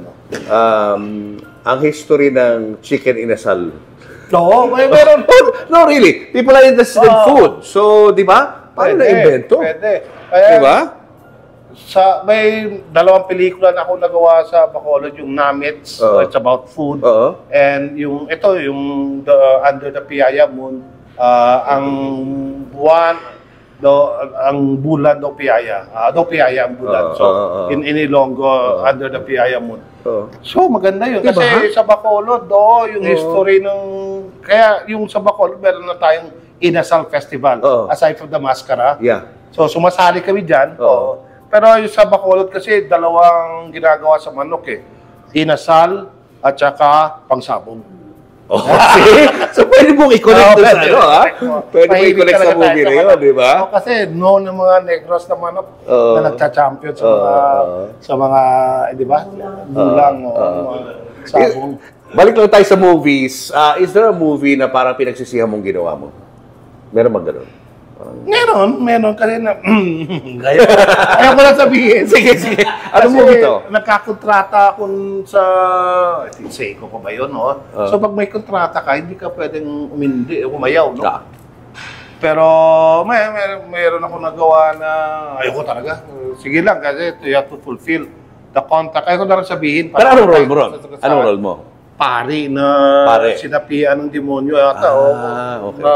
Ang history ng chicken inasal. Meron. No, really. People are interested in food. So, di ba? Paano na-invento? Pwede. Di ba? May dalawang pelikula na ako nagawa sa Bacolod, yung Namits, it's about food. And yung Under the Piaya Moon, ang buwan, ang bulan do Piaya. Piaya ang bulan. So, in Ilonggo, Under the Piaya Moon. So, maganda yun. Kasi sa Bacolod, yung history ng... Kaya yung sa Bacolod, meron na tayong Inasal Festival. Aside from the Mascara. So, sumasali kami dyan. Pero yung sa Bacolod kasi, dalawang ginagawa sa manok Inasal at saka pangsabong. So, pwede mong i-connect doon sa Pwede mong i-connect sa movie na yun, di ba? Kasi noon ng mga Negros na manok na nagcha-champion sa mga, di ba? Bulang, sabong. Balik lang tayo sa movies. Is there a movie na parang pinagsisihan mong ginawa mo? Meron bang ganun? Meron kasi na... Ayaw ko na sabihin. Sige. Ano movie to? Nagkakontrata ako sa... Seiko ko ba yun, So, pag may kontrata ka, hindi ka pwedeng umayaw, no? Pero, meron ako nagawa na... Ayoko talaga. Sige lang, kasi you have to fulfill the contract. Ayaw ko na rin sabihin. Pero anong role mo ron? Anong role mo? Pari na sinapian ng demonyo yata. Okay.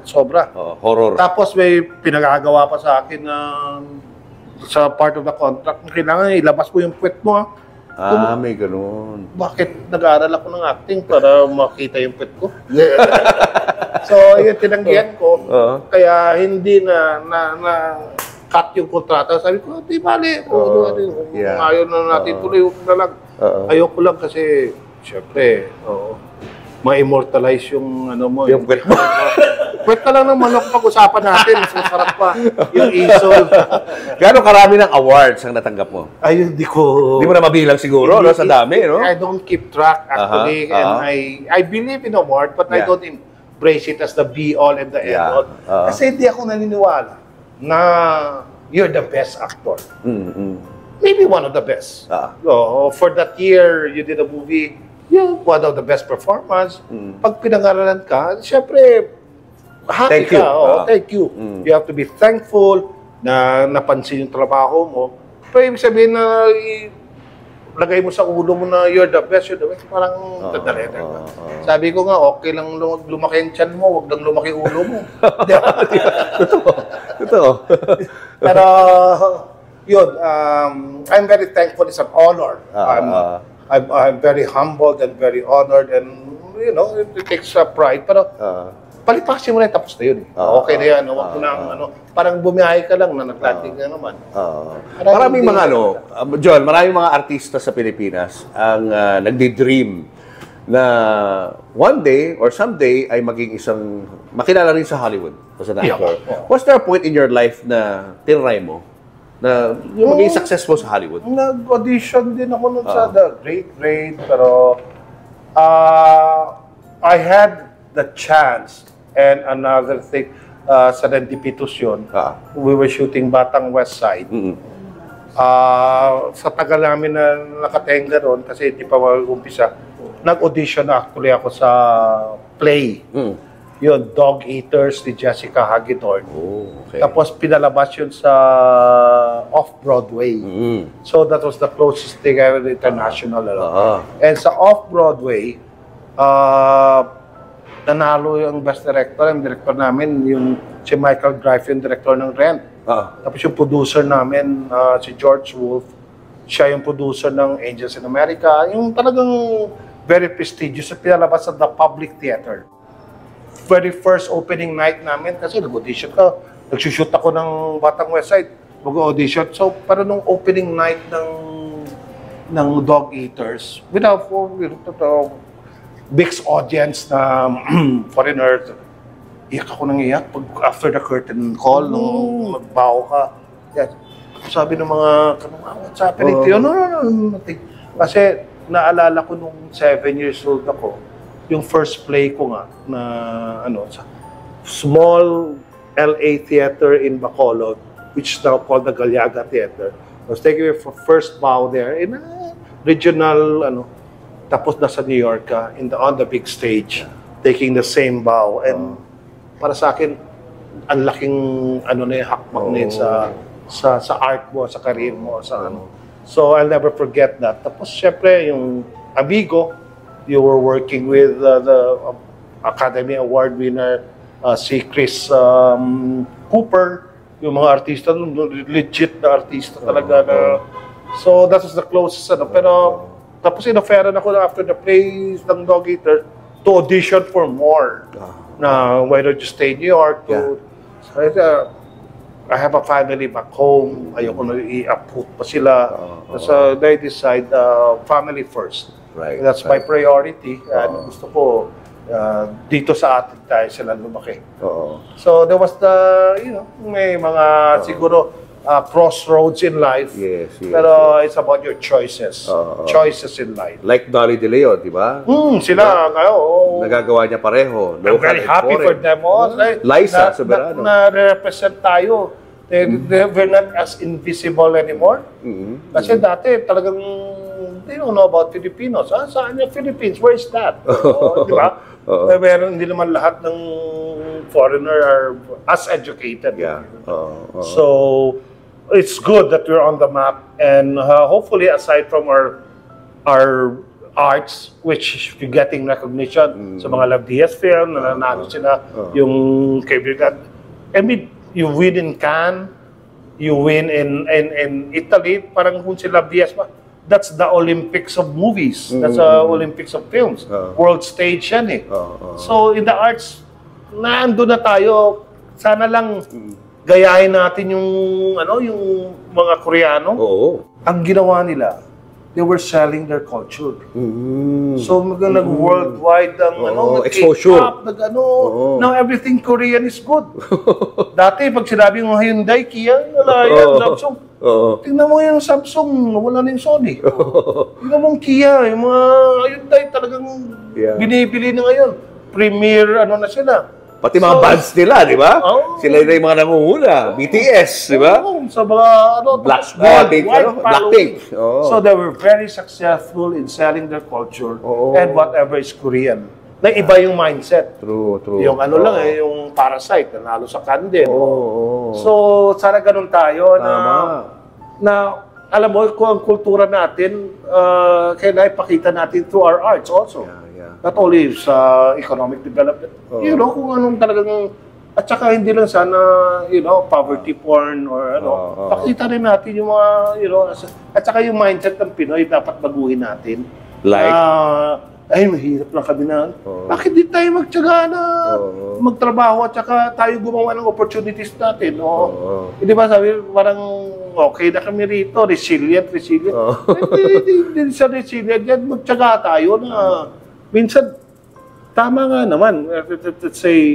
sobra. Horror. Tapos may pinagagawa pa sa akin na sa part of the contract, kailangan ilabas mo yung puwet mo. May ganun. Bakit nag-aaral ako ng acting para makita yung puwet ko? So, yun, tinanggihan ko. Kaya hindi na cut yung kontrata. Sabi ko, di bali. Ayaw na natin tuloy. Huwag na lang. Ayoko lang kasi, syempre, ma-immortalize yung ano mo. Yung puwet mo. Puwet ka lang ng manok pag-usapan natin. Mas masarap pa yung isol. Gano'ng karami ng awards ang natanggap mo? Ay, hindi ko... Hindi mo na mabilang siguro, no? Sa dami, no? I don't keep track, actually. And I believe in award, but I don't embrace it as the be-all and the end-all. Kasi hindi ako naniniwala na you're the best actor. Maybe one of the best. For that year, you did a movie, one of the best performance. Pag pinangaralan ka, syempre, happy ka. Thank you. You have to be thankful na napansin yung trabaho mo. Pero ibig sabihin na lagay mo sa ulo mo na you're the best, parang dadalete. Sabi ko nga, okay lang lumaki yung tiyan mo, wag lang lumaki ulo mo. Totoo. Pero, yun, I'm very thankful. It's an honor. I'm very humbled and very honored, and, you know, it takes pride. Pero, palipasin mo na, tapos na yun. Okay na yan. Huwag mo na, parang bumiyahe ka lang na nag-landing na naman. Maraming mga, John, maraming mga artista sa Pilipinas ang nagdi-dream na one day or someday ay maging isang, makilala rin sa Hollywood as an actor. Was there a point in your life na tinry mo na yung maging successful sa Hollywood? Nag-audition din ako nun sa The Great Raid, pero I had the chance. And another thing, sa Rendipitus yun, we were shooting Batang West Side. Sa tagal namin na nakatenga ron, kasi hindi pa mag-umpisa, nag-audition actually ako sa play. Yun, Dog Eaters ni Jessica Hagedorn. Tapos pinalabas yun sa Off-Broadway. So that was the closest thing I had international. And sa Off-Broadway, nanalo yung best director. Ang director namin, yung si Michael Greif, yung director ng Rent. Tapos yung producer namin, si George Wolf, siya yung producer ng Angels in America. Yung talagang very prestigious, pinalabas sa The Public Theater. Very first opening night namin, kasi nag-audition ka. Nagsushoot ako ng Batang West Side, mag-audition. So, para nung opening night ng Dog Eaters, without mixed audience na foreigners, iyak ako nang iyak after the curtain call, nung magbaho ka. Yes. Sabi ng mga, what's happening to you? No, nothing. Kasi naalala ko nung 7 years old ako, yung first play ko nga, na sa small LA theater in Bacolod, which is now called the Galiaga Theater. I was taking my first bow there in a regional, tapos nasa New York ka, on the big stage, taking the same bow. And para sa akin, ang laking hakbang na yun sa art mo, sa career mo, So I'll never forget that. Tapos syempre, yung amigo, you were working with the Academy Award winner, si Chris Cooper, yung mga artista, legit na artista talaga. So that was the closest. Pero tapos in-offeran ako after the plays ng Dog Eater to audition for more. Na why don't you stay in New York? I have a family back home. Ayoko na i-uproot pa sila. So they decide family first. Right. That's my priority. And gusto ko dito sa atin tayo sila lumaki. So there was may mga siguro crossroads in life. Yes. Pero it's about your choices. Choices in life. Like Dolly De Leon, di ba? Sila, nagagawa niya pareho. I'm very happy for them all. Liza Soberano. Na-represent tayo. We're not as invisible anymore. Kasi dati talagang they don't know about Filipinos. Saan yung Philippines? Where is that? Di ba? Meron, hindi naman lahat ng foreigner are as educated. So, it's good that we're on the map, and hopefully, aside from our arts, which you're getting recognition sa mga Love Diaz film, na nanalo sila yung kaibigan. I mean, you win in Cannes, you win in Italy, parang kung si Love Diaz pa, that's the Olympics of movies. That's the Olympics of films. World stage yan eh. So, in the arts, naando na tayo. Sana lang gayahin natin yung, yung mga Koreano. Ang ginawa nila, they were selling their culture. So, nag-worldwide ang exposure. Now everything Korean is good. Dati, pag sinabi mo Hyundai, Kia, wala yan, Samsung. Tingnan mo yung Samsung, wala na yung Sony. Tingnan mo yung Kia, yung mga Hyundai talagang binibili na ngayon. Premier, na sila. Pati mga bands nila, di ba? Sila yung mga nangunguna. BTS, di ba? Sa mga, Blackpink. So they were very successful in selling their culture and whatever is Korean. Na iba yung mindset. True. Yung lang yung Parasite, nanalo sa Cannes din. So, sana ganun tayo na alam mo, kung ang kultura natin, kailangan ipakita natin through our arts also. Not only sa economic development. Kung anong talagang, at saka hindi lang sana, poverty porn or pakita rin natin yung mga, at saka yung mindset ng Pinoy dapat baguhin natin. Like? Ay, mahirap lang kami na. Bakit di tayo magtyaga na magtrabaho at saka tayo gumawa ng opportunities natin? Hindi ba sabi, parang okay na kami rito, resilient. Hindi sa resilient yan, magtyaga tayo na minsan, tama nga naman. Let's say,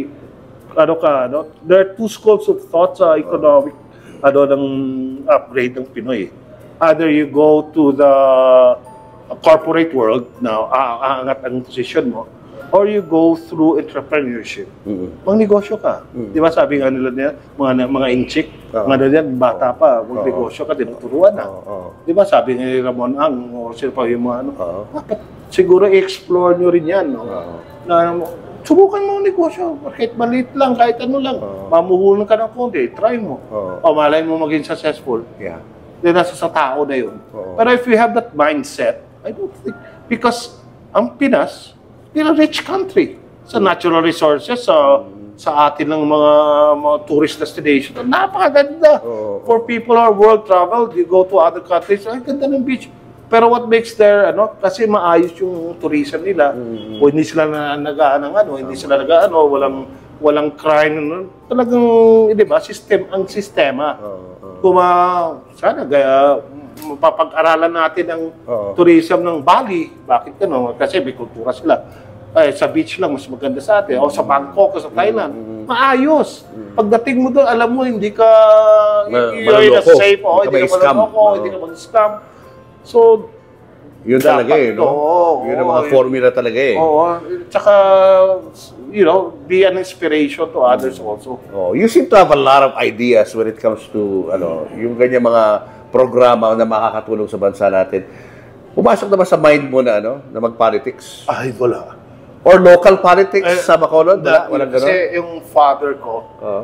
there are two schools of thought sa economic ng upgrade ng Pinoy. Either you go to the corporate world, na aangat ang posisyon mo, or you go through entrepreneurship. Mag-negosyo ka. Di ba sabi nga nila mga inchik, mga bata pa, mag-negosyo ka, tinuturuan na. Di ba sabi nga ni Ramon Ang, o sila pa yung mga dapat siguro i-explore nyo rin yan. Subukan mo ang negosyo, kahit maliit lang, kahit ano lang. Mamuhulong ka ng konti, try mo. O malay mo maging successful. Then nasa sa tao na yun. Pero if you have that mindset, I don't think, because ang Pinas, they're a rich country sa natural resources, sa atin ng mga tourist destination. Napakaganda. For people who are world travel, you go to other countries, ay ganda ng beach. Pero what makes their, kasi maayos yung tourism nila, o hindi sila hindi sila walang crime, talagang, di ba, ang sistema. Kung sana, mapapag-aralan natin ang tourism ng Bali. Bakit Kasi may kultura sila. Sa beach lang, mas maganda sa atin. O sa Bangkok, o sa Thailand. Maayos. Pagdating mo doon, alam mo, hindi ka safe, hindi ka maloko, hindi ka mag-scam. So, yun talaga yun ang mga formula talaga Tsaka, be an inspiration to others also. You seem to have a lot of ideas when it comes to, yung ganyan mga programa na makakatulong sa bansa natin. Pumasok naman sa mind mo na, na mag-politics? Ay, wala. Or local politics sa Bacolod? Walang gano'n? Kasi yung father ko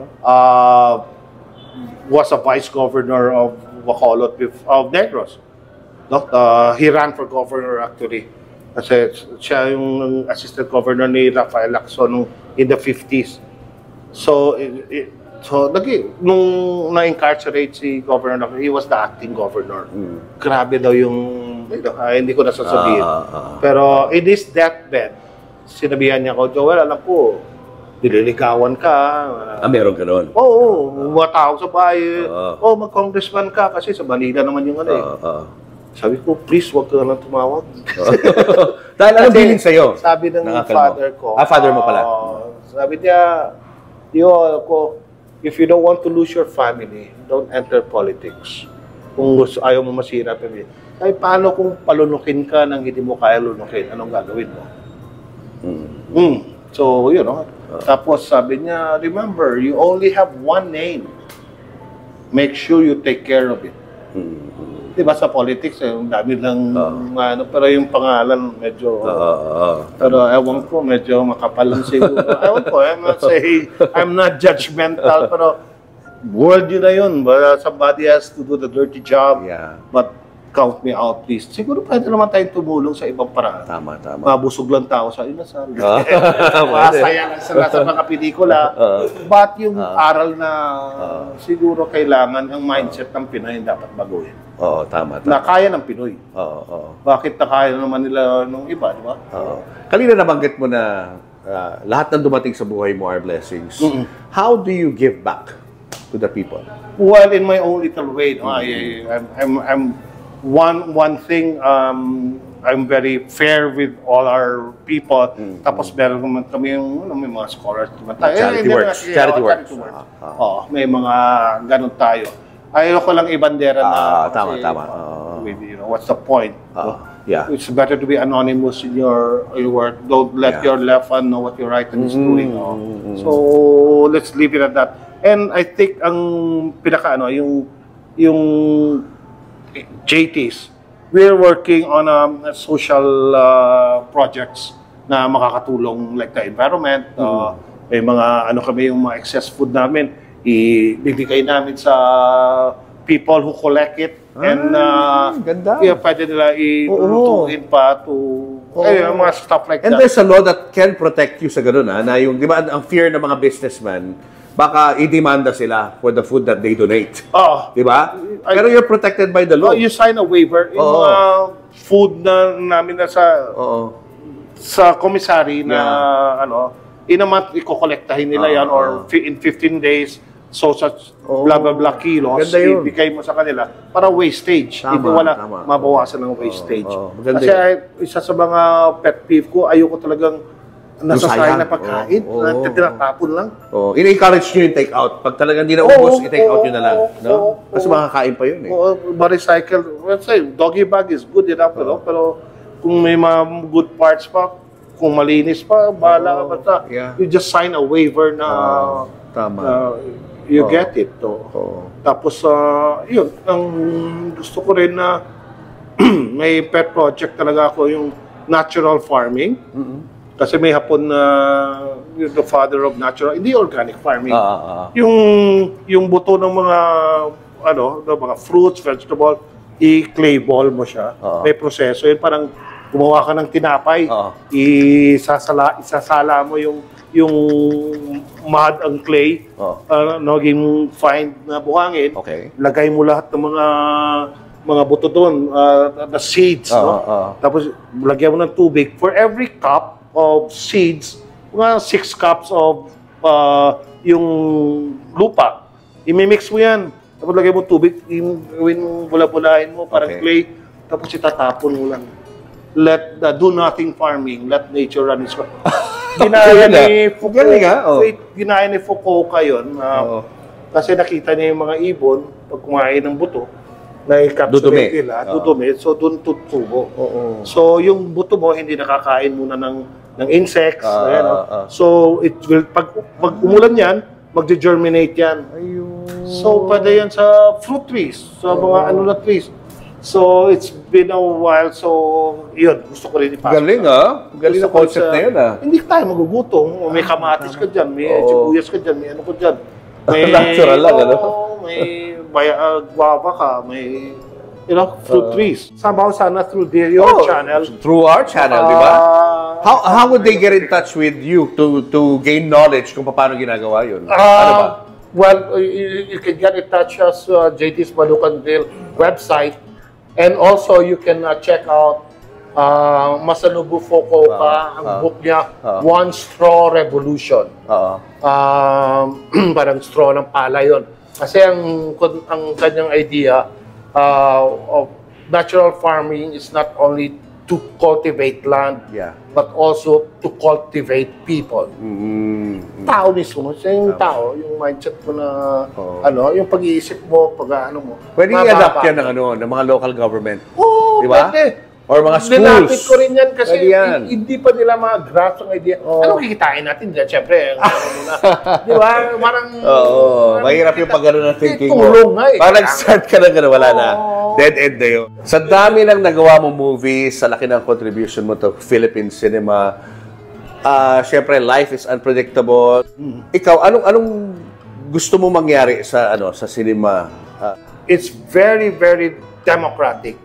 was a vice governor of Bacolod, of Negros. He ran for governor actually. Kasi siya yung assistant governor ni Rafael Lacson in the 50s. So nung na-incarcerate si governor, he was the acting governor. Grabe daw yung, hindi ko nasasabihin. Pero in his deathbed, sinabihan niya ko, Joel, alam ko, nililigawan ka. Meron ka doon? Oo, matawag sa bahay. Mag-congressman ka kasi sa Manila naman yung Sabi ko, please, wag ka lang tumawag. Dahil ano bilin sa'yo? Sabi ng father ko. Father mo pala. Sabi niya, if you don't want to lose your family, don't enter politics. Kung ayaw mo masira pamilya. Ay, paano kung palunukin ka nang hindi mo kaya lunukin? Anong gagawin mo? So, tapos sabi niya, remember, you only have one name. Make sure you take care of it. Diba sa politics, yung dami lang, pero yung pangalan medyo, pero ewan ko, medyo makapal lang siguro. Ewan ko, I'm not judgmental, pero world yun na yun. Somebody has to do the dirty job. But count me out, please. Siguro pwede naman tayong tumulong sa ibang paraan. Tama. Mabusog lang tao sa inasal. Masaya lang sila sa mga pelikula. But yung aral na siguro kailangan, ang mindset ng Pinoy dapat baguhin. Oo, tama. Na kaya ng Pinoy. Oo. Bakit na kaya naman nila nung iba, di ba? Oo. Kanina nabanggit mo na lahat ng dumating sa buhay mo are blessings. How do you give back to the people? Well, in my own little way, no, I'm one thing, I'm very fair with all our people. Tapos meron naman kami yung may mga scholars. Charity works. May mga ganun tayo. Ayoko lang ibandera na. Tama. With, what's the point? Yeah. It's better to be anonymous in your work. Don't let your left hand know what your right hand is doing. So let's leave it at that. And I think ang pinaka yung JTs, we're working on social projects na makakatulong like the environment. May mga kami yung mga excess food namin, ibibigay namin sa people who collect it. And ganda. Pwede nila ilutuin pa to mga stuff like And that. there's a law that can protect you sa ganun, na yung, di ba, ang fear ng mga businessman, baka i-demanda sila for the food that they donate. Di ba? Pero you're protected by the law. You sign a waiver. Yung mga food na namin na sa commissary na in a month, iko-collectahin nila yan or in 15 days, so such blah blah blah kilos, ibigay mo sa kanila para wastage. Hindi mabawasan ng wastage. Kasi isa sa mga pet peeve ko, ayoko talagang nasasayang na pagkain, tinatapon lang. In-encourage nyo yung take-out. Pag talagang hindi na ubos, i-take out nyo na lang. Kasi makakain pa yun Ma-recycle. Let's say, doggy bag is good enough, pero kung may mga good parts pa, kung malinis pa, bahala ka basta. You just sign a waiver na you get it. Tapos, yun, ang gusto ko rin na may pet project talaga ako, yung natural farming. Kasi may hapon na the father of natural, hindi organic farming. Yung buto ng mga mga fruits, vegetable, i-clay ball mo siya. May proseso yun, parang gumawa ka ng tinapay, isasala mo yung mud ang clay, naging fine na buhangin, lagay mo lahat ng mga buto doon, the seeds, tapos lagyan mo ng tubig. For every cup of seeds, mga 6 cups of yung lupa, imimix mo yan. Tapos lagay mo tubig, bula-bulahin mo, parang clay, tapos itatapon mo lang. Do nothing farming, let nature run its course. Ginaya ni Foucault yun, kasi nakita niya yung mga ibon, pag kumain ng buto, na-encapsulate nila, dudumi, so doon tutubo. So yung buto mo, hindi nakakain muna ng insects. So it will, pag umulan yan, magde-germinate yan. So pwede yan sa fruit trees, sa mga na trees. So it's been a while, so yun, gusto ko rin ipasok. Galing galing na concept na yun Hindi tayo magugutom, may kamatis ka dyan, may sibuyas ka dyan, may ano ka dyan. Natural lang, may guava ka, may fruit trees. Somehow sana through your channel. Through our channel, di ba? How would they get in touch with you to gain knowledge kung paano ginagawa yun? Ano ba? Well, you can get in touch as JT's Manukan Grill website, and also you can check out Masanobu Foucault ang book niya, One Straw Revolution. Parang straw ng pala yun. Kasi ang kanyang idea of natural farming is not only to cultivate land, but also to cultivate people. Tao mismo, siya yung tao, yung mindset mo na, yung pag-iisip mo, pag-ano mo. Pwede i-adapt yan ng mga local government. Di ba? Or mga schools. Dinapit ko rin yan kasi hindi pa nila grasp ang idea. Anong kikitain natin dyan? Siyempre, di ba? Parang... mahirap yung pag-gano'n na thinking mo. Tulong nga Parang start ka na gano'n, wala na. Dead end na yun. Sa dami ng nagawa mo movies, sa laki ng contribution mo to Philippine cinema, siyempre, life is unpredictable. Ikaw, anong gusto mo mangyari sa cinema? It's very, very democratic.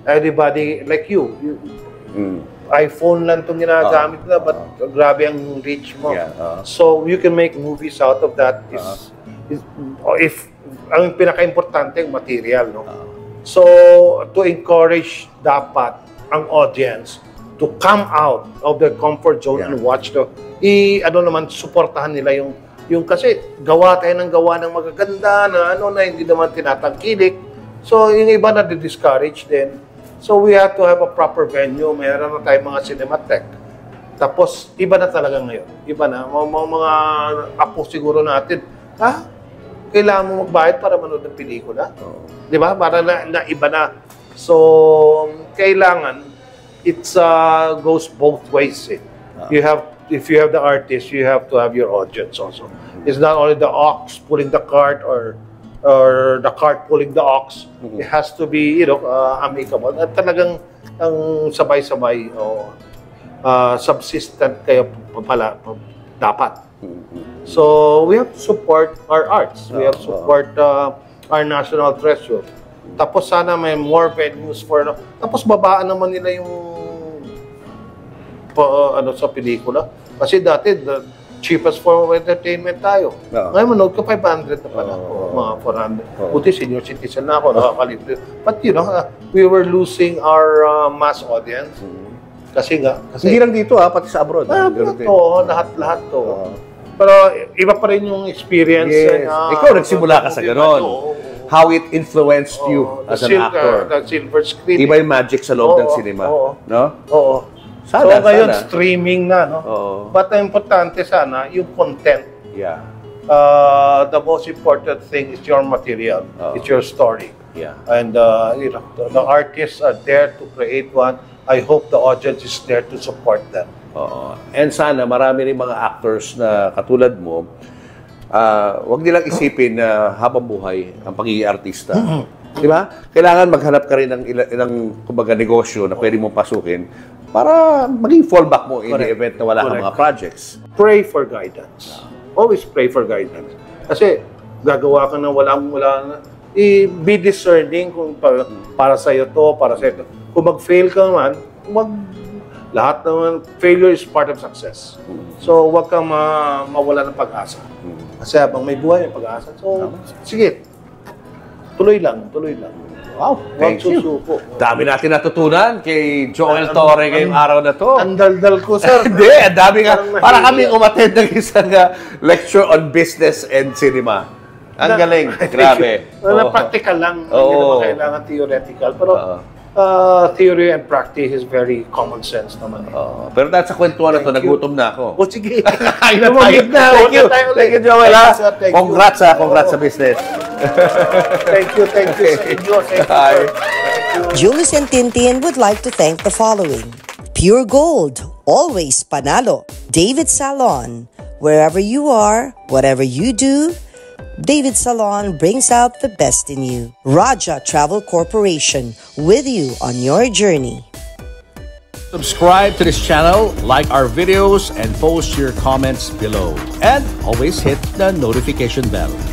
Anybody like you iPhone lang itong ginagamit na, but grabe ang reach mo. So you can make movies out of that. If ang pinaka-importante yung material, no? So to encourage dapat ang audience to come out of their comfort zone and watch suportahan nila yung kasi gawa tayo ng magaganda na hindi naman tinatangkilik. So yung iba na discourage din. So we have to have a proper venue. Mayroon na tayong mga Cinematheque. Tapos iba na talaga ngayon. Iba na mga apo siguro natin. Kailangan mo magbayad para manood ng pelikula. Di ba? Para na iba na. So kailangan it's goes both ways. If you have the artist, you have to have your audience also. It's not only the ox pulling the cart or the cart pulling the ox. It has to be, amicable. At talagang ang sabay-sabay subsistent kayo pala dapat. So we have to support our arts. We have to support our national treasure. Tapos sana may more venues for tapos babaan naman nila yung sa pelikula. Kasi dati cheapest form of entertainment tayo. Ngayon manood ka 500 na pala. Mga 400. Buti senior citizen na ako, nakakalibre. But we were losing our mass audience. Kasi hindi lang dito pati sa abroad. Lahat to. Pero iba pa rin yung experience. Yes. Ikaw nagsimula ka sa ganon. How it influenced you as an actor. The silver screen. Iba yung magic sa loob ng cinema. No? Oo. So ngayon, streaming na, no? But ang importante sana, yung content. Yeah. The most important thing is your material. It's your story. Yeah. And, the artists are there to create one. I hope the audience is there to support them. And sana, marami rin mga actors na katulad mo, wag nilang isipin na habang buhay ang pagiging artista. Di ba? Kailangan maghanap ka rin ng ilang kumbaga negosyo na pwede mong pasukin para maging fallback mo in the event na wala kang mga projects. Pray for guidance. Always pray for guidance. Kasi gagawa ka na wala na. Be discerning kung para sa'yo to, para sa'yo to. Kung mag-fail ka naman, lahat naman, failure is part of success. So, huwag kang mawala ng pag-asa. Kasi habang may buhay, may pag-asa. So, sige. Tuloy lang. Wow, thank you. Dami natin natutunan kay Joel Torre ngayong araw na to. Ang daldal ko, sir. Hindi, ang dami nga. Para kami umattend ng isang lecture on business and cinema. Ang galing, grabe. Practical lang, hindi naman kailangan theoretical. Pero theory and practice is very common sense naman. Pero dahil sa kwentuhan na to, nagutom na ako. Sige. Thank you. Thank you, Joel. Congrats sa business. Thank you. Julius and Tintin would like to thank the following. Pure Gold, always panalo. David Salon, wherever you are, whatever you do, David Salon brings out the best in you. Raja Travel Corporation, with you on your journey. Subscribe to this channel, like our videos, and post your comments below. And always hit the notification bell.